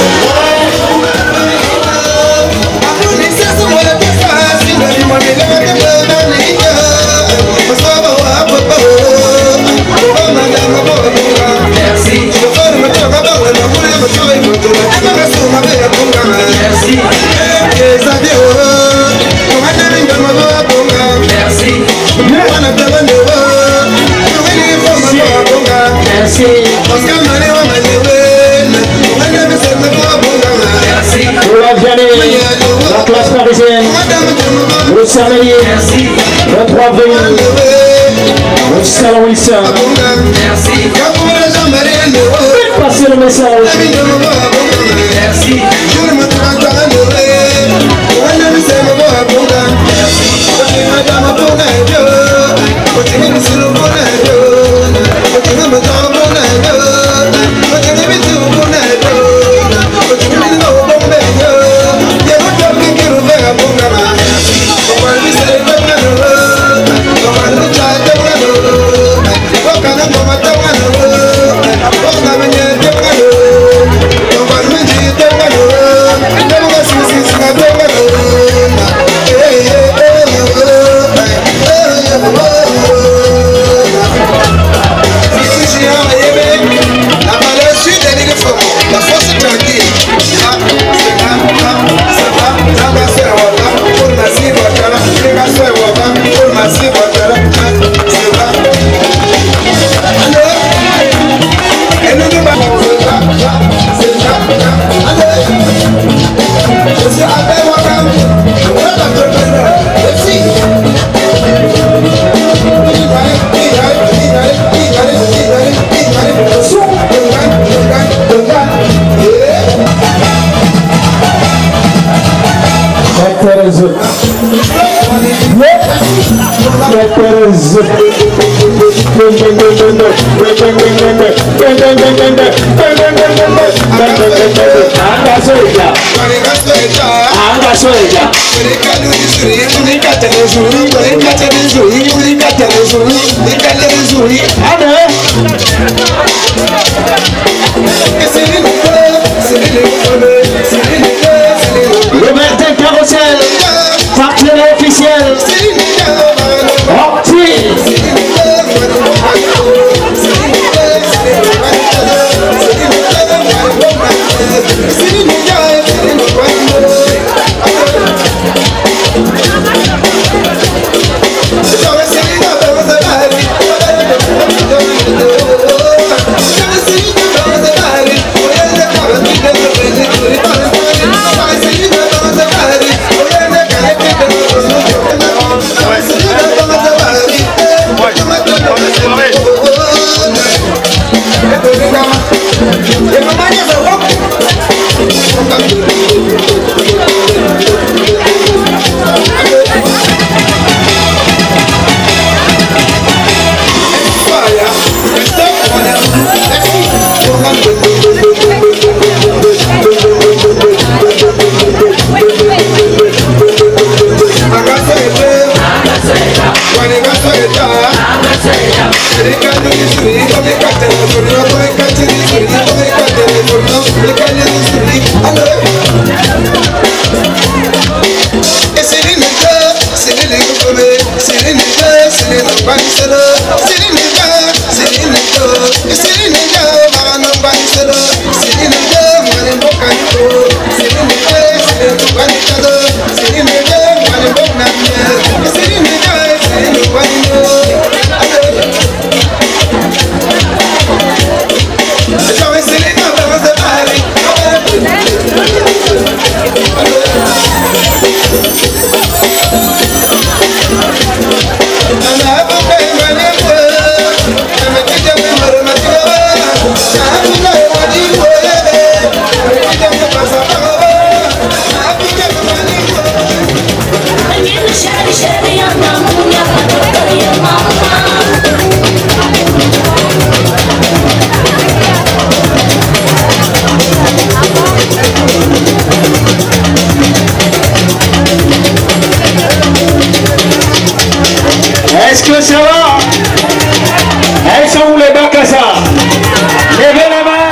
La classe parisienne, le Cermelier, le 3 avril, le Salon Wilson. Passez le message.
Anga
Le Martin Carrousel, partenaire officiel. Est-ce que ça va? Elles sont où les bacs à ça? Levez la main.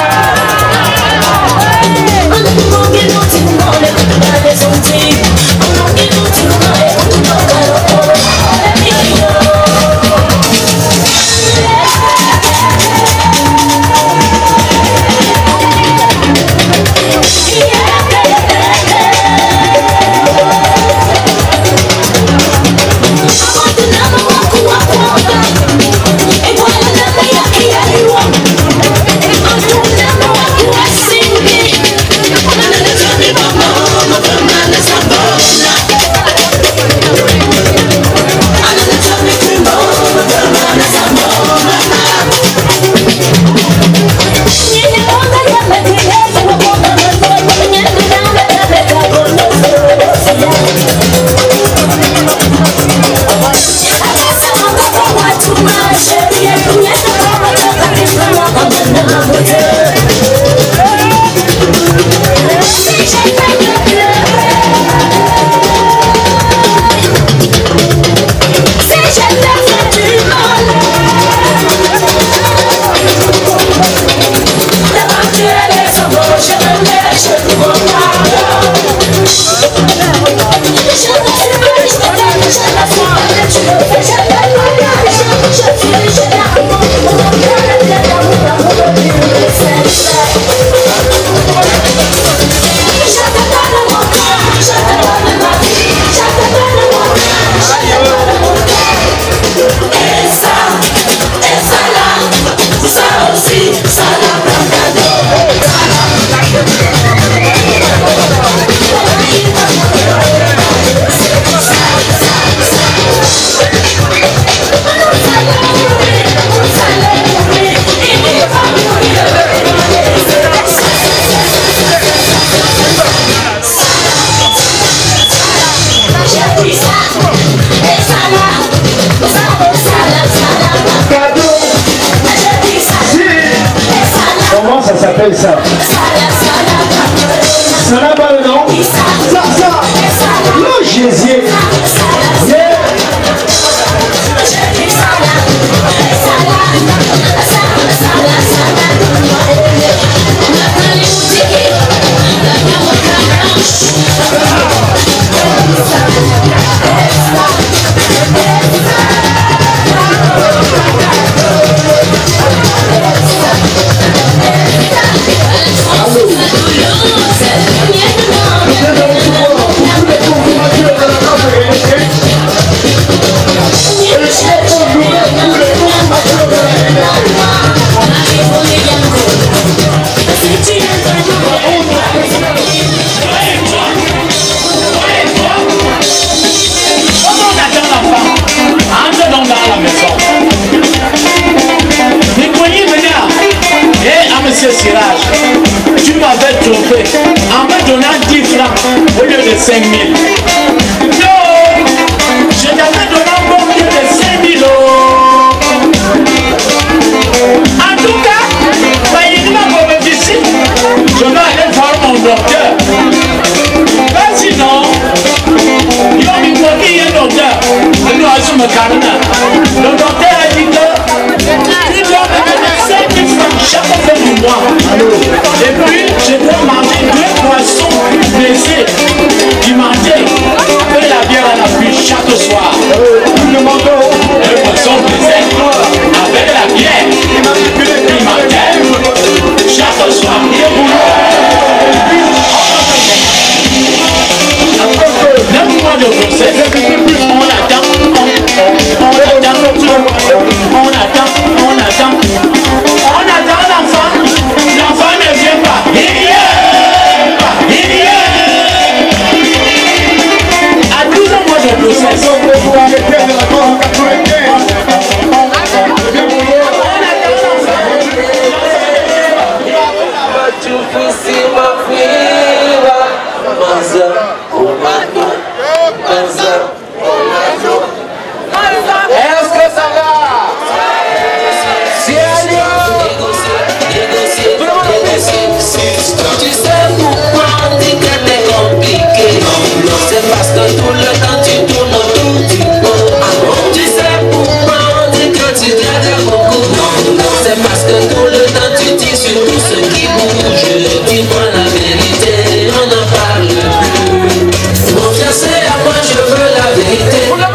Comment ça s'appelle ça? Ça n'a pas le nom? Ça, le gésier. Yeah. 5 000. Yo, je t'avais donné un bon billet de 5 000 €. En tout cas, je vais aller voir mon docteur. Mais sinon, il va me confier un docteur. Le docteur a dit que tu dois me donner 5 000 francs chaque fin du mois. Et puis, je dois manger 2 poissons blessés du matin avec la bière à l'appui chaque soir. Le manteau, 2 poissons blessés avec la bière du matin chaque soir. D'un mois de grossesse, on attend, l'enfant ne vient pas. Il vient. À 12 mois de grossesse,
est-ce que ça va? Si
tu sais pourquoi on dit que t'es compliqué? C'est parce que tout le temps tu tournes autour du pot. Tu sais pourquoi on dit que tu gardes beaucoup? C'est parce que tout le temps tu dis sur tout ce qui bouge. Dis-moi la vérité, on n'en parle plus. Mon fiancé à moi, je veux la vérité.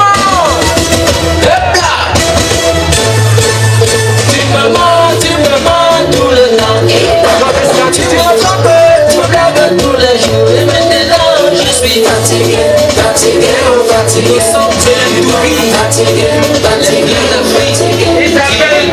Tu me mens tout le temps. Tu me trompes, tu me blagues tous les jours. Et maintenant je suis fatigué, fatigué, oh fatigué. Fatigué, fatigué, fatigué. Il s'appelle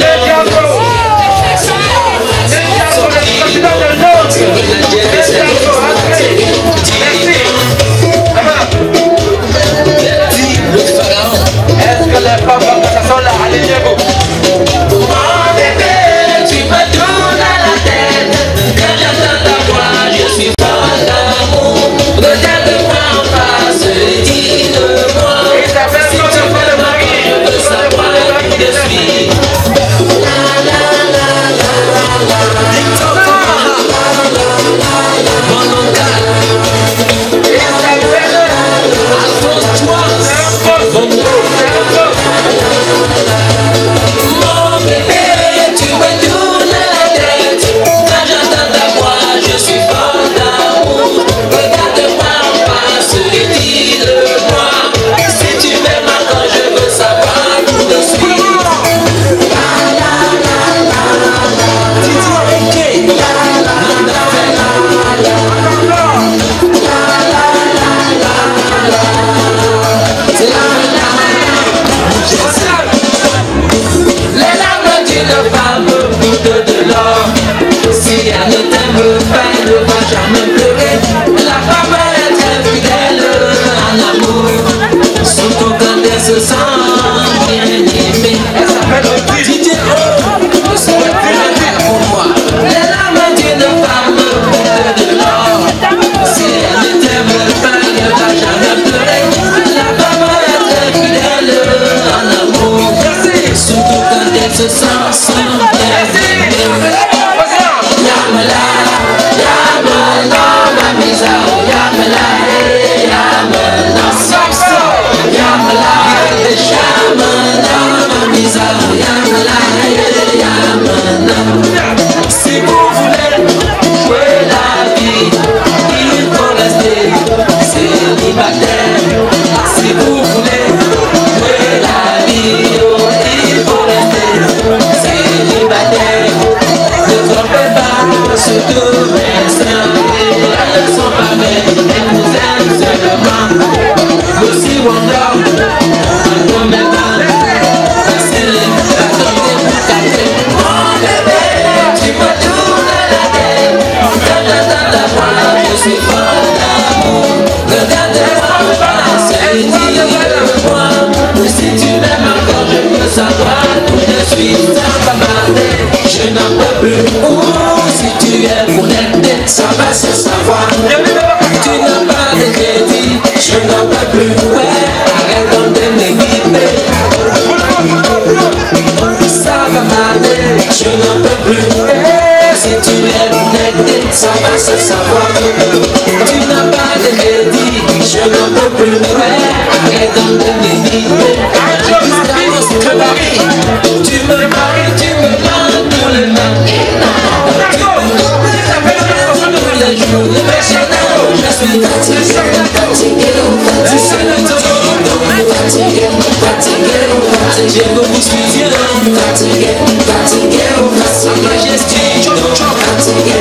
est-ce que les femmes sont là? Allez-y-vous.
Mon bébé, tu me tournes à la tête. Quand j'entends ta voix, je suis folle d'amour. Regarde-moi en face, dis-le-moi. Si tu veux le mari, je veux savoir qui je suis. La la la la la mon bébé, tu me tournes la tête. Quand j'entends ta voix, je suis folle d'amour. Regarde-moi en face et dis-le-moi. Si tu m'aimes encore, je veux savoir où je suis. La la la la la. Dis-toi, ok. La la la la la. La la la la les larmes d'une femme coûtent de l'or. Si elle ne t'aime pas, elle ne va jamais pleurer. La femme est infidèle en amour, surtout quand elle se sent bien aimée. Elle s'appelle Didier O. C'est pour moi. Les larmes d'une femme coûtent de l'or. Si elle ne t'aime pas, elle ne va jamais pleurer. La femme est infidèle en amour, surtout quand elle se sent bien aimée. Yamala, yamala, ma misa, yamala, yamala, yamala,
ce savoir tu n'as pas de crédit, je ne peux plus me faire et dans de mes vies, tu me maries, tu me donnes tous les mains. Tous les jours, je suis fatigué, tu sais le temps, fatigué, beaucoup suffisant, fatigué, sa majesté, fatigué,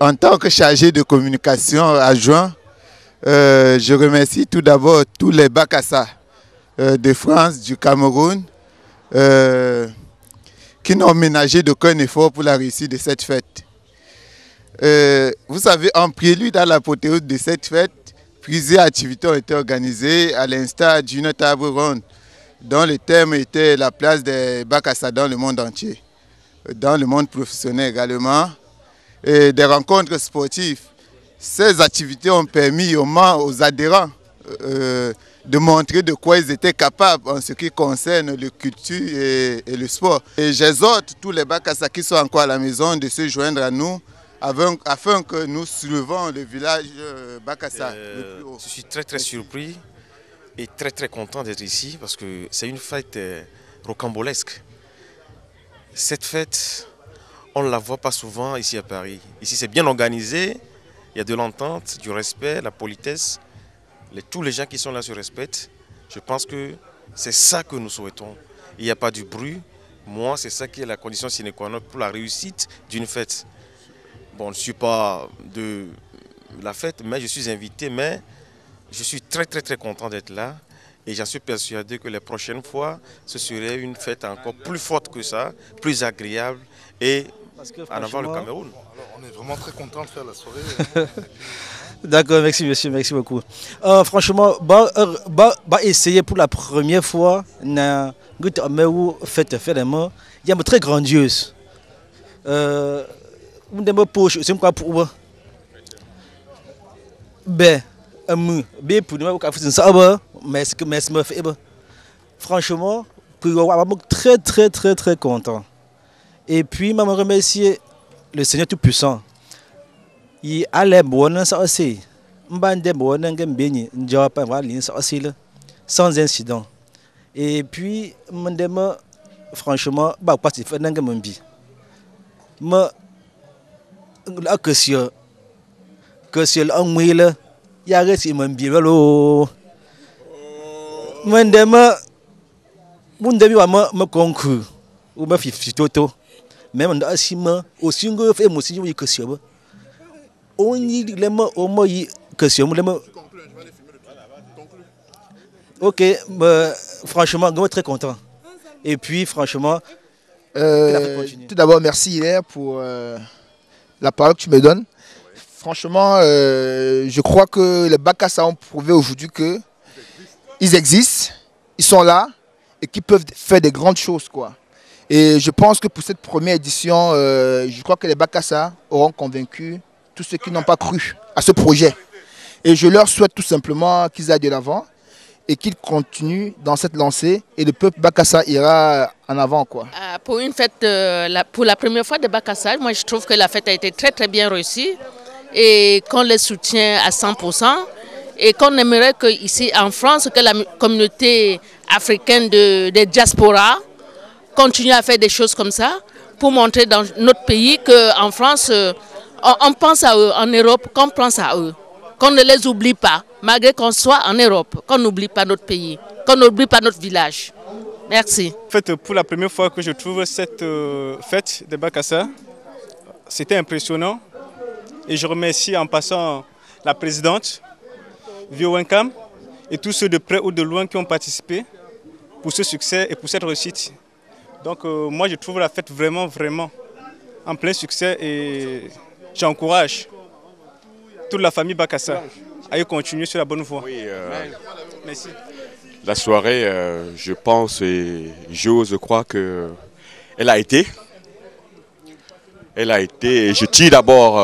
en tant que chargé de communication adjoint, je remercie tout d'abord tous les Bakassa de France, du Cameroun, qui n'ont ménagé d'aucun effort pour la réussite de cette fête. Vous savez, en prélude à l'apothéose de cette fête, plusieurs activités ont été organisées à l'instar d'une table ronde dont le thème était la place des Bakassa dans le monde entier, dans le monde professionnel également, et des rencontres sportives. Ces activités ont permis aux adhérents de montrer de quoi ils étaient capables en ce qui concerne la culture et le sport. Et j'exhorte tous les Bakassa qui sont encore à la maison de se joindre à nous afin que nous soulevons le village Bakassa.
Je suis très surpris et très content d'être ici parce que c'est une fête rocambolesque. Cette fête, on ne la voit pas souvent ici à Paris. Ici c'est bien organisé, il y a de l'entente, du respect, la politesse. Tous les gens qui sont là se respectent. Je pense que c'est ça que nous souhaitons. Il n'y a pas de bruit. Moi, c'est ça qui est la condition sine qua non pour la réussite d'une fête. Bon, je ne suis pas de la fête, mais je suis invité. Mais je suis très content d'être là. Et j'en suis persuadé que les prochaines fois, ce serait une fête encore plus forte que ça, plus agréable et en avant le Cameroun.
Alors, on est vraiment très content de faire la soirée.
D'accord, merci monsieur, merci beaucoup. Franchement, essayer pour la première fois, na fête vraiment, il y a une très grandiose. C'est quoi pour franchement, très content. Et puis, je remercie le Seigneur Tout-Puissant. Il allait bon ça aussi. Sans incident. Et puis, franchement, que si il y a réussi mon biro. Me concours ou me fit toto. Même on a aussi fait mon signe que si on y les mots au moins que si on les mots. Ok, franchement, je suis très content. Et puis, franchement,
tout d'abord, merci Hilaire pour la parole que tu me donnes. Franchement, je crois que les Bakassa ont prouvé aujourd'hui qu'ils existent, ils sont là et qu'ils peuvent faire des grandes choses, quoi. Et je pense que pour cette première édition, je crois que les Bakassa auront convaincu tous ceux qui n'ont pas cru à ce projet. Et je leur souhaite tout simplement qu'ils aillent de l'avant et qu'ils continuent dans cette lancée et le peuple Bakassa ira en avant, quoi.
Pour une fête, pour la première fois de Bakassa, moi je trouve que la fête a été très bien réussie et qu'on les soutient à 100%. Et qu'on aimerait que ici en France, que la communauté africaine de diaspora continue à faire des choses comme ça pour montrer dans notre pays qu'en France, on pense à eux, en Europe, qu'on pense à eux, qu'on ne les oublie pas, malgré qu'on soit en Europe, qu'on n'oublie pas notre pays, qu'on n'oublie pas notre village. Merci.
En fait, pour la première fois que je trouve cette fête de Bakassa, c'était impressionnant. Et je remercie en passant la présidente, Vio Wenkam, et tous ceux de près ou de loin qui ont participé pour ce succès et pour cette réussite. Donc moi je trouve la fête vraiment en plein succès et j'encourage toute la famille Bakassa à y continuer sur la bonne voie. Oui, merci.
La soirée, je pense et j'ose croire qu'elle a été. Elle a été, et je tire d'abord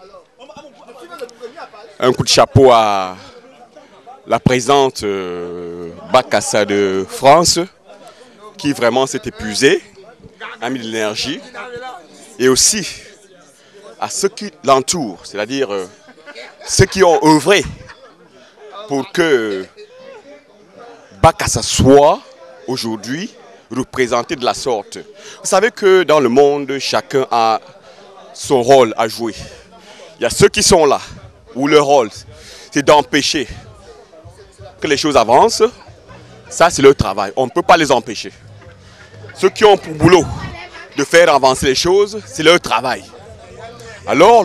un coup de chapeau à la présidente Bakassa de France, qui vraiment s'est épuisée, a mis de l'énergie, et aussi à ceux qui l'entourent, c'est-à-dire ceux qui ont œuvré pour que Bakassa soit aujourd'hui représenté de la sorte. Vous savez que dans le monde, chacun a son rôle à jouer. Il y a ceux qui sont là, où leur rôle, c'est d'empêcher que les choses avancent. Ça, c'est leur travail. On ne peut pas les empêcher. Ceux qui ont pour boulot de faire avancer les choses, c'est leur travail. Alors,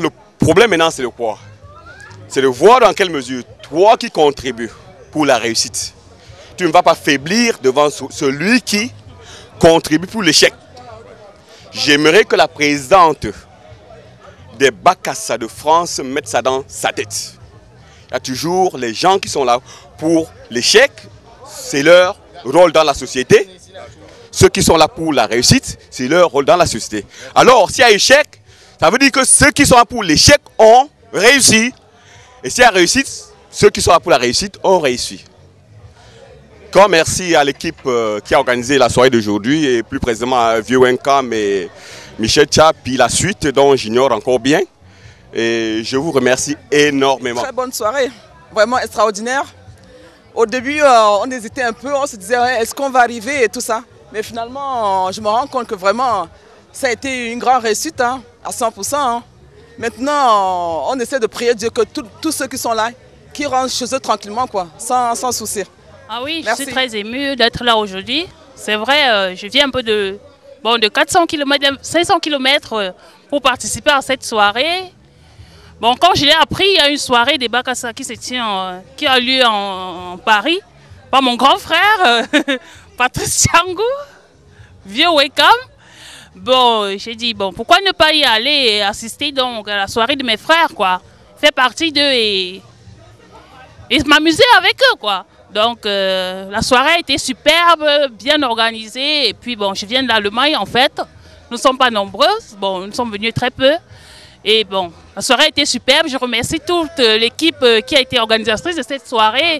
problème maintenant, c'est le quoi? C'est de voir dans quelle mesure, toi qui contribues pour la réussite, tu ne vas pas faiblir devant celui qui contribue pour l'échec. J'aimerais que la présidente des Bakassa de France mette ça dans sa tête. Il y a toujours les gens qui sont là pour l'échec, c'est leur rôle dans la société. Ceux qui sont là pour la réussite, c'est leur rôle dans la société. Alors, s'il y a échec, ça veut dire que ceux qui sont là pour l'échec ont réussi. Et s'il y a réussite, ceux qui sont là pour la réussite ont réussi. Encore merci à l'équipe qui a organisé la soirée d'aujourd'hui et plus précisément à Vieux Wenkam et Michel Tcha, puis la suite dont j'ignore encore bien. Et je vous remercie énormément.
Très bonne soirée, vraiment extraordinaire. Au début, on hésitait un peu, on se disait est-ce qu'on va arriver et tout ça. Mais finalement, je me rends compte que vraiment, ça a été une grande réussite, hein, à 100%. Hein. Maintenant, on essaie de prier Dieu que tous ceux qui sont là, qui rentrent chez eux tranquillement, quoi, sans souci.
Ah oui,
merci.
Je suis très émue d'être là aujourd'hui. C'est vrai, je viens un peu de 400 km, 500 km pour participer à cette soirée. Bon, quand je l'ai appris, il y a une soirée des Bakassa qui a lieu en Paris par mon grand frère, Patrice Tchangou, Vieux Wenkam. Bon, j'ai dit, bon, pourquoi ne pas y aller et assister donc à la soirée de mes frères, quoi. Faire partie d'eux et m'amuser avec eux, quoi. Donc, la soirée a été superbe, bien organisée. Et puis, bon, je viens d'Allemagne, en fait. Nous ne sommes pas nombreuses. Bon, nous sommes venus très peu. Et bon, la soirée a été superbe. Je remercie toute l'équipe qui a été organisatrice de cette soirée.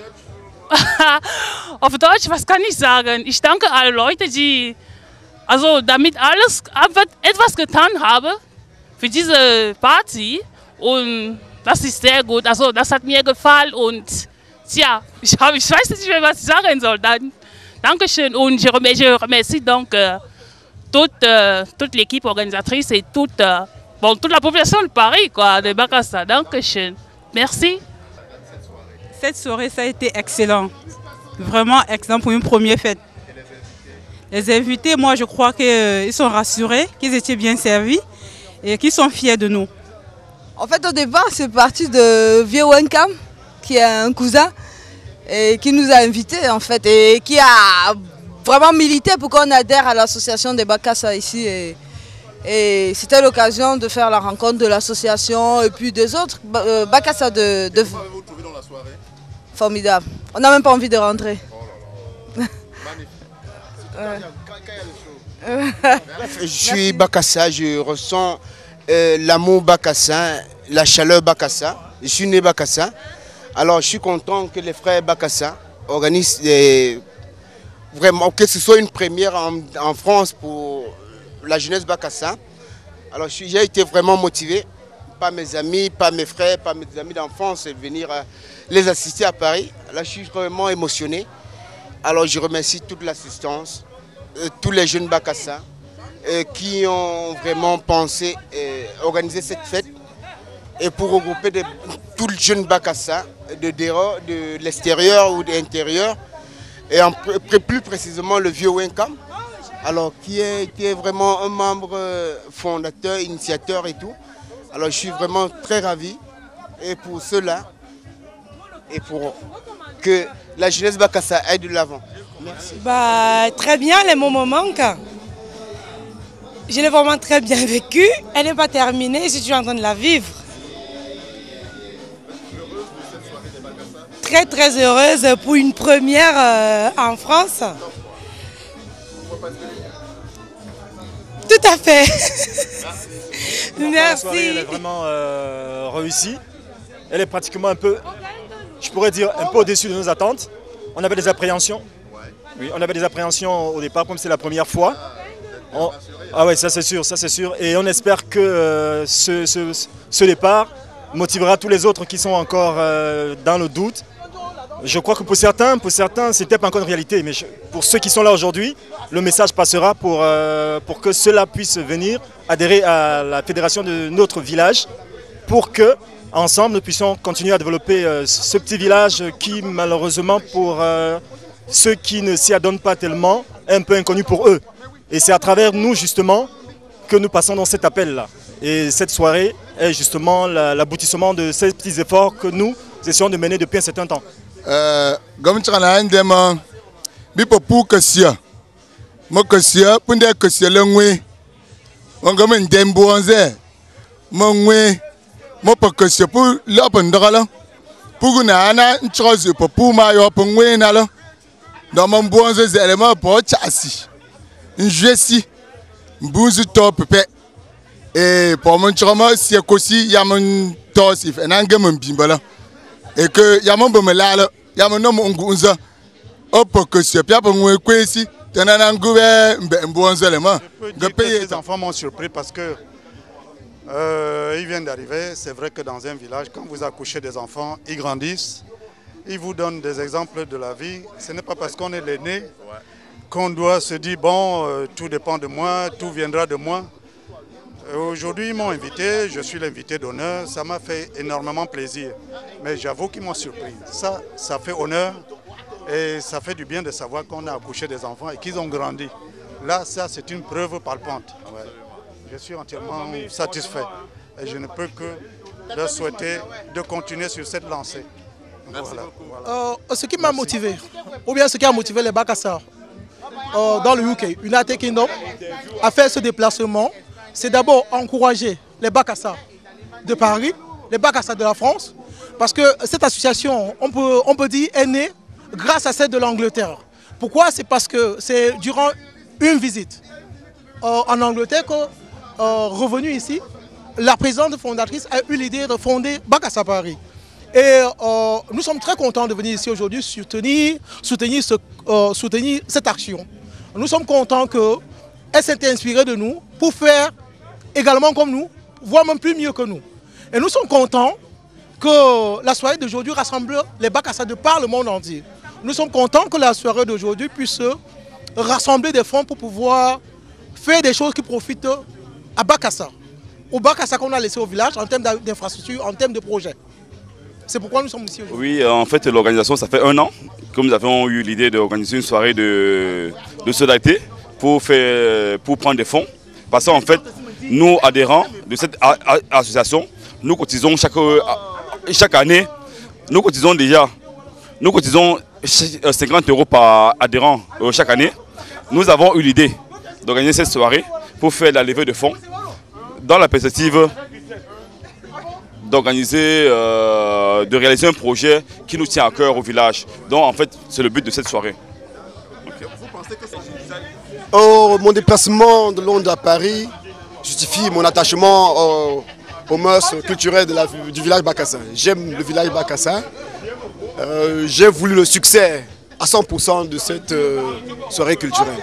Auf Deutsch, was kann ich sagen? Ich danke alle Leute, die damit alles etwas getan haben für diese Party. Und das ist sehr gut. Also, das hat mir gefallen. Und tja, ich weiß nicht mehr, was ich sagen soll. Dankeschön. Und je remercie donc toute l'équipe organisatrice et toute la population de Paris, quoi, de Bakassa. Dankeschön. Merci.
Cette soirée, ça a été excellent. Vraiment excellent pour une première fête. Les invités, moi, je crois qu'ils sont rassurés, qu'ils étaient bien servis et qu'ils sont fiers de nous.
En fait, au départ, c'est parti de Vieux Wenkam, qui est un cousin, et qui nous a invités, en fait, et qui a vraiment milité pour qu'on adhère à l'association des Bakassa ici. Et c'était l'occasion de faire la rencontre de l'association et puis des autres Bakassa de... Comment avez-vous trouvé dans la soirée? Formidable. On n'a même pas envie de rentrer.
Je suis Bakassa, je ressens l'amour Bakassa, la chaleur Bakassa. Je suis né Bakassa. Alors je suis content que les frères Bakassa organisent vraiment, que ce soit une première en France pour la jeunesse Bakassa. Alors j'ai été vraiment motivé par mes amis, par mes frères, par mes amis d'enfance de venir les assister à Paris. Là je suis vraiment émotionné. Alors je remercie toute l'assistance, tous les jeunes Bakassa qui ont vraiment pensé organiser cette fête et pour regrouper tous les jeunes Bakassa de l'extérieur ou de l'intérieur et plus précisément le Vieux Wenkam. Alors qui est vraiment un membre fondateur, initiateur et tout. Alors je suis vraiment très ravi et pour cela et pour que la jeunesse Bakassa aille de l'avant. Merci.
Très bien, les moments manquent. Je l'ai vraiment très bien vécu. Elle n'est pas terminée, je suis en train de la vivre. Très très heureuse pour une première en France. Tout à fait.
Merci. La soirée, elle est vraiment réussie. Elle est pratiquement un peu, je pourrais dire, un peu au-dessus de nos attentes. On avait des appréhensions. Oui, on avait des appréhensions au départ, comme c'est la première fois. Ah oui, ça c'est sûr. Et on espère que ce départ motivera tous les autres qui sont encore dans le doute. Je crois que pour certains, ce n'était pas encore une réalité. Mais pour ceux qui sont là aujourd'hui, le message passera pour que ceux-là puissent venir adhérer à la fédération de notre village pour que, ensemble, nous puissions continuer à développer ce petit village qui, malheureusement, pour ceux qui ne s'y adonnent pas tellement, est un peu inconnu pour eux. Et c'est à travers nous, justement, que nous passons dans cet appel-là. Et cette soirée est justement l'aboutissement de ces petits efforts que nous essayons de mener depuis un certain temps.
Et pour mon chama si aussi yaman tosif enanga mbimbala et que yaman bomela yaman no ngunza opo que ce pia ngwe kwesi tanana ngube mbonzelema
les enfants m'ont surpris parce que ils viennent d'arriver. C'est vrai que dans un village, quand vous accouchez des enfants, ils grandissent, ils vous donnent des exemples de la vie. Ce n'est pas parce qu'on est l'aîné qu'on doit se dire bon, tout dépend de moi, tout viendra de moi. Aujourd'hui, ils m'ont invité, je suis l'invité d'honneur, ça m'a fait énormément plaisir. Mais j'avoue qu'ils m'ont surpris. Ça fait honneur et ça fait du bien de savoir qu'on a accouché des enfants et qu'ils ont grandi. Là, ça, c'est une preuve palpante. Ouais. Je suis entièrement satisfait et je ne peux que leur souhaiter de continuer sur cette lancée. Voilà.
Ce qui m'a motivé, ou bien ce qui a motivé les Bakassar dans le UK, United Kingdom, à faire ce déplacement, c'est d'abord encourager les Bakassar de Paris, les Bakassar de la France, parce que cette association, on peut dire, est née grâce à celle de l'Angleterre. Pourquoi? C'est parce que c'est durant une visite en Angleterre que, revenue ici, la présidente fondatrice a eu l'idée de fonder Bakassar Paris. Et nous sommes très contents de venir ici aujourd'hui soutenir cette action. Nous sommes contents qu'elle s'était inspirée de nous pour faire également comme nous, voire même plus mieux que nous. Et nous sommes contents que la soirée d'aujourd'hui rassemble les Bakassar de par le monde entier. Nous sommes contents que la soirée d'aujourd'hui puisse rassembler des fonds pour pouvoir faire des choses qui profitent à Bakassar. Au Bakassar qu'on a laissé au village en termes d'infrastructures, en termes de projets. C'est pourquoi nous sommes ici aujourd'hui.
Oui, en fait, l'organisation, ça fait 1 an que nous avons eu l'idée d'organiser une soirée de solidarité pour prendre des fonds. Parce qu'en fait, nous, adhérents de cette association, nous cotisons chaque année, nous cotisons 50 € par adhérent chaque année. Nous avons eu l'idée d'organiser cette soirée pour faire la levée de fonds dans la perspective de réaliser un projet qui nous tient à cœur au village. Donc en fait, c'est le but de cette soirée.
Mon déplacement de Londres à Paris justifie mon attachement aux mœurs culturelles du village Bakassar. J'aime le village Bakassar. J'ai voulu le succès à 100% de cette soirée culturelle.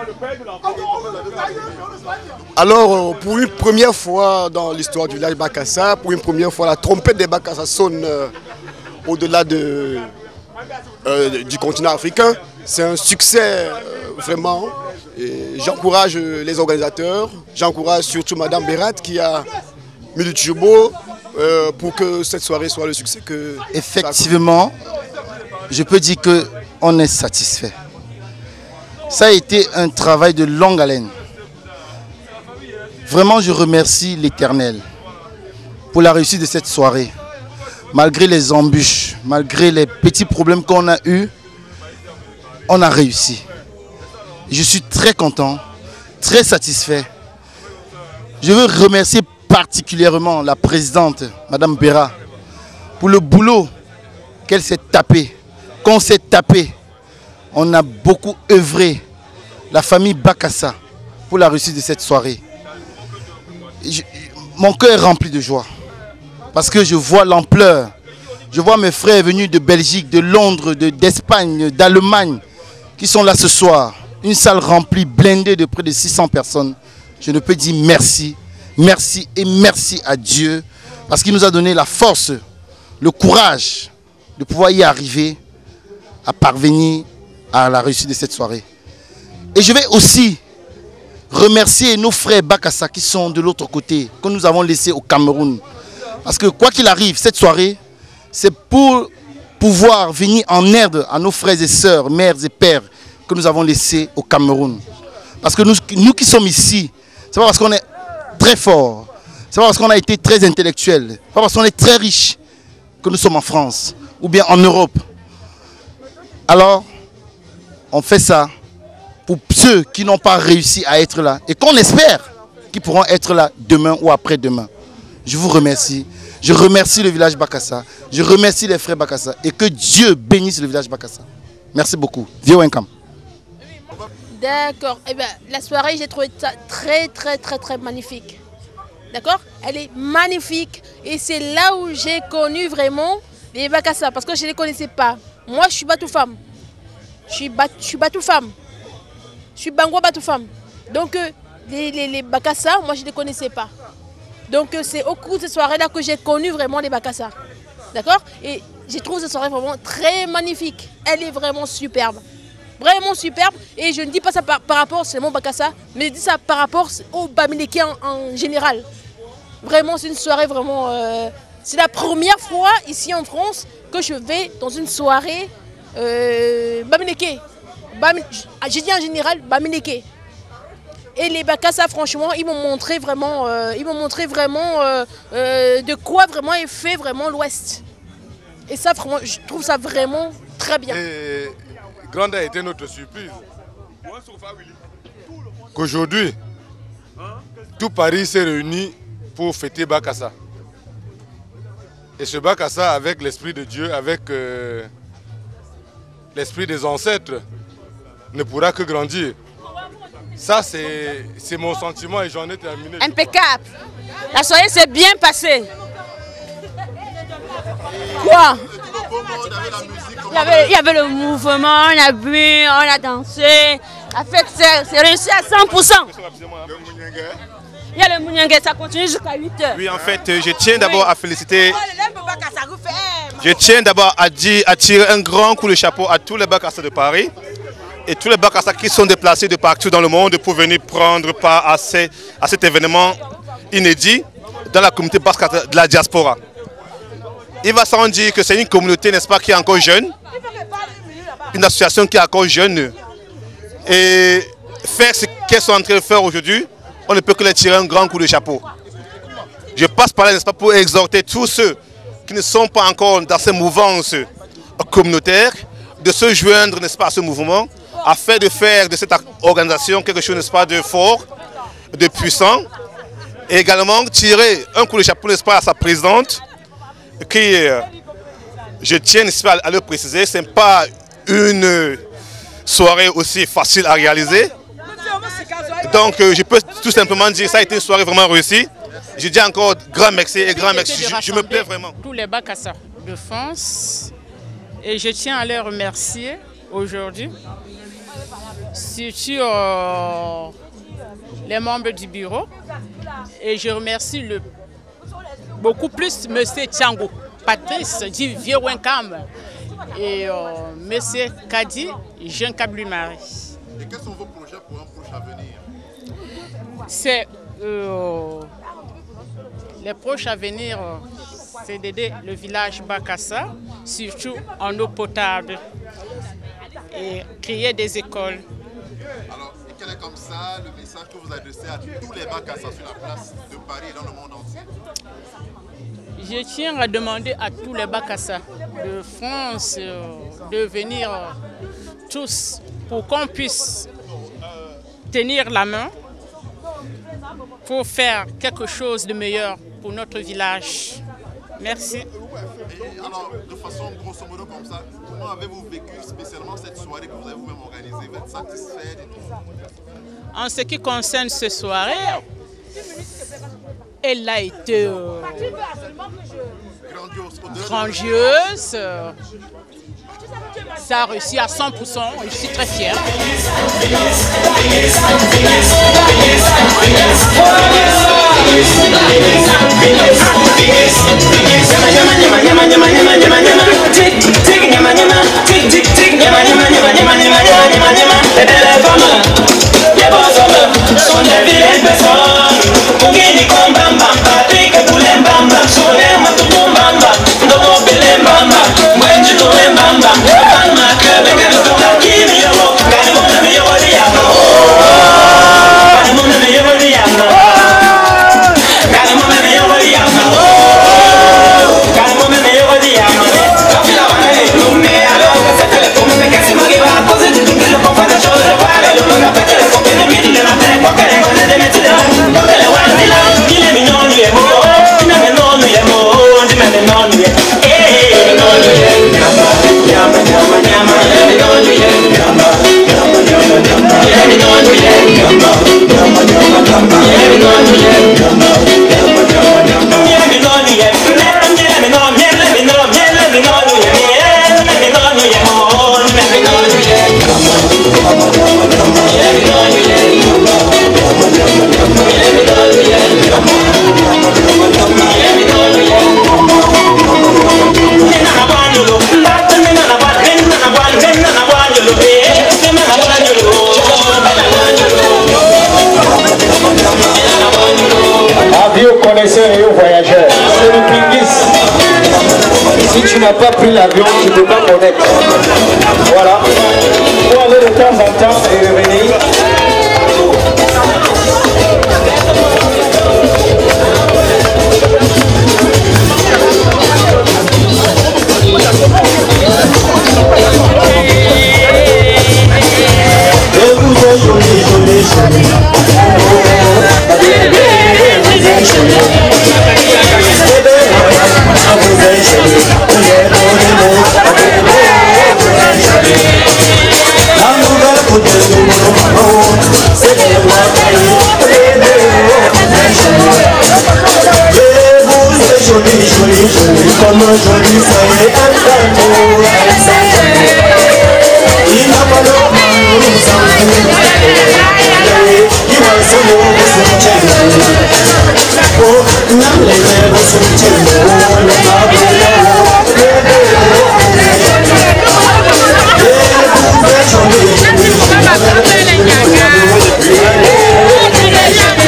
Alors, pour une première fois dans l'histoire du village Bakassar, pour une première fois, la trompette des Bakassar sonne au-delà du continent africain. C'est un succès vraiment. J'encourage les organisateurs, j'encourage surtout Madame Berat qui a mis du turbo pour que cette soirée soit le succès que...
Effectivement, je peux dire qu'on est satisfait. Ça a été un travail de longue haleine. Vraiment, je remercie l'Éternel pour la réussite de cette soirée. Malgré les embûches, malgré les petits problèmes qu'on a eus, on a réussi. Je suis très content, très satisfait. Je veux remercier particulièrement la présidente, Madame Béra, pour le boulot qu'elle s'est tapé, qu'on s'est tapé. On a beaucoup œuvré, la famille Bakassar, pour la réussite de cette soirée. Mon cœur est rempli de joie, parce que je vois l'ampleur. Je vois mes frères venus de Belgique, de Londres, d'Espagne, d'Allemagne, qui sont là ce soir. Une salle remplie, blindée de près de 600 personnes. Je ne peux dire merci, merci et merci à Dieu, parce qu'il nous a donné la force, le courage de pouvoir y arriver, à parvenir à la réussite de cette soirée. Et je vais aussi remercier nos frères Bakassar qui sont de l'autre côté, que nous avons laissés au Cameroun. Parce que quoi qu'il arrive, cette soirée, c'est pour pouvoir venir en aide à nos frères et sœurs, mères et pères, que nous avons laissés au Cameroun. Parce que nous qui sommes ici, c'est pas parce qu'on est très forts, C'est pas parce qu'on a été très intellectuel, pas parce qu'on est très riche que nous sommes en France ou bien en Europe. Alors, on fait ça pour ceux qui n'ont pas réussi à être là et qu'on espère qu'ils pourront être là demain ou après-demain. Je vous remercie. Je remercie le village Bakassa. Je remercie les frères Bakassa et que Dieu bénisse le village Bakassa. Merci beaucoup. Vieux Wenkam.
D'accord. Eh bien, la soirée, j'ai trouvé ça très magnifique. D'accord? Elle est magnifique. Et c'est là où j'ai connu vraiment les Bakassa. Parce que je ne les connaissais pas. Moi, je suis Batou femme. Je suis Batou femme. Je suis Bangwa Batou femme. Donc, les Bakassa, moi, je ne les connaissais pas. Donc, c'est au cours de cette soirée-là que j'ai connu vraiment les Bakassa. D'accord? Et je trouve cette soirée vraiment très magnifique. Elle est vraiment superbe. Vraiment superbe. Et je ne dis pas ça par rapport seulement au Bakassa, mais je dis ça par rapport au Bamileke en général. Vraiment, c'est une soirée vraiment... c'est la première fois ici en France que je vais dans une soirée Bamileke. J'ai dit en général Bamileke. Et les Bakassa, franchement, ils m'ont montré vraiment, de quoi vraiment est fait vraiment l'Ouest. Et ça, vraiment, je trouve ça vraiment très bien.
Et grande a été notre surprise. Qu'aujourd'hui, tout Paris s'est réuni pour fêter Bakassa. Et ce Bakassa, avec l'Esprit de Dieu, avec l'Esprit des ancêtres, ne pourra que grandir. Ça, c'est mon sentiment et j'en ai terminé.
Impeccable. La soirée s'est bien passée. Quoi? Il y avait le mouvement, on a bu, on a dansé. La fête c'est réussi à 100%. Il y a le Mouniangue, ça continue jusqu'à 8h.
Oui, en fait, je tiens d'abord à féliciter. Je tiens d'abord à tirer un grand coup de chapeau à tous les Bakassa de Paris et tous les Bakassa qui sont déplacés de partout dans le monde pour venir prendre part à cet événement inédit dans la communauté basque de la diaspora. Il va sans dire que c'est une communauté, n'est-ce pas, qui est encore jeune, une association qui est encore jeune. Et faire ce qu'elles sont en train de faire aujourd'hui, on ne peut que les tirer un grand coup de chapeau. Je passe par là, n'est-ce pas, pour exhorter tous ceux qui ne sont pas encore dans ces mouvances communautaires, de se joindre, n'est-ce pas, à ce mouvement, afin de faire de cette organisation quelque chose, n'est-ce pas, de fort, de puissant, et également tirer un coup de chapeau, n'est-ce pas, à sa présidente, qui, je tiens à le préciser, ce n'est pas une soirée aussi facile à réaliser. Donc je peux tout simplement dire que ça a été une soirée vraiment réussie. Je dis encore grand merci et grand merci. Je me plais vraiment.
Tous les Bakassa de France, et je tiens à les remercier aujourd'hui. Surtout les membres du bureau. Et je remercie beaucoup plus M. Tchango, Patrice du Vieux Wenkam et M. Kadi Jean Kabli-Marie.
Et quels sont vos projets pour un proche avenir?
C'est les proches à venir, c'est d'aider le village Bakassa, surtout en eau potable, et créer des écoles.
Alors, et quel est comme ça le message que vous adressez à tous les Bakassa sur la place de Paris et dans le monde entier?
Je tiens à demander à tous les Bakassa de France de venir tous pour qu'on puisse tenir la main pour faire quelque chose de meilleur pour notre village. Merci.
Et alors, de façon grosso modo comme ça, comment avez-vous vécu spécialement cette soirée que vous avez vous-même organisée? Vous êtes satisfait et tout?
En ce qui concerne cette soirée, elle a été grandiose. Ça a réussi à 100% et je suis très fière.
Got
pris l'avion, je ne peux pas connecter. Voilà. Il faut aller de temps en temps et revenir.
Comme joli soleil il n'a pas le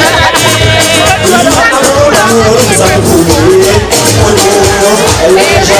elle est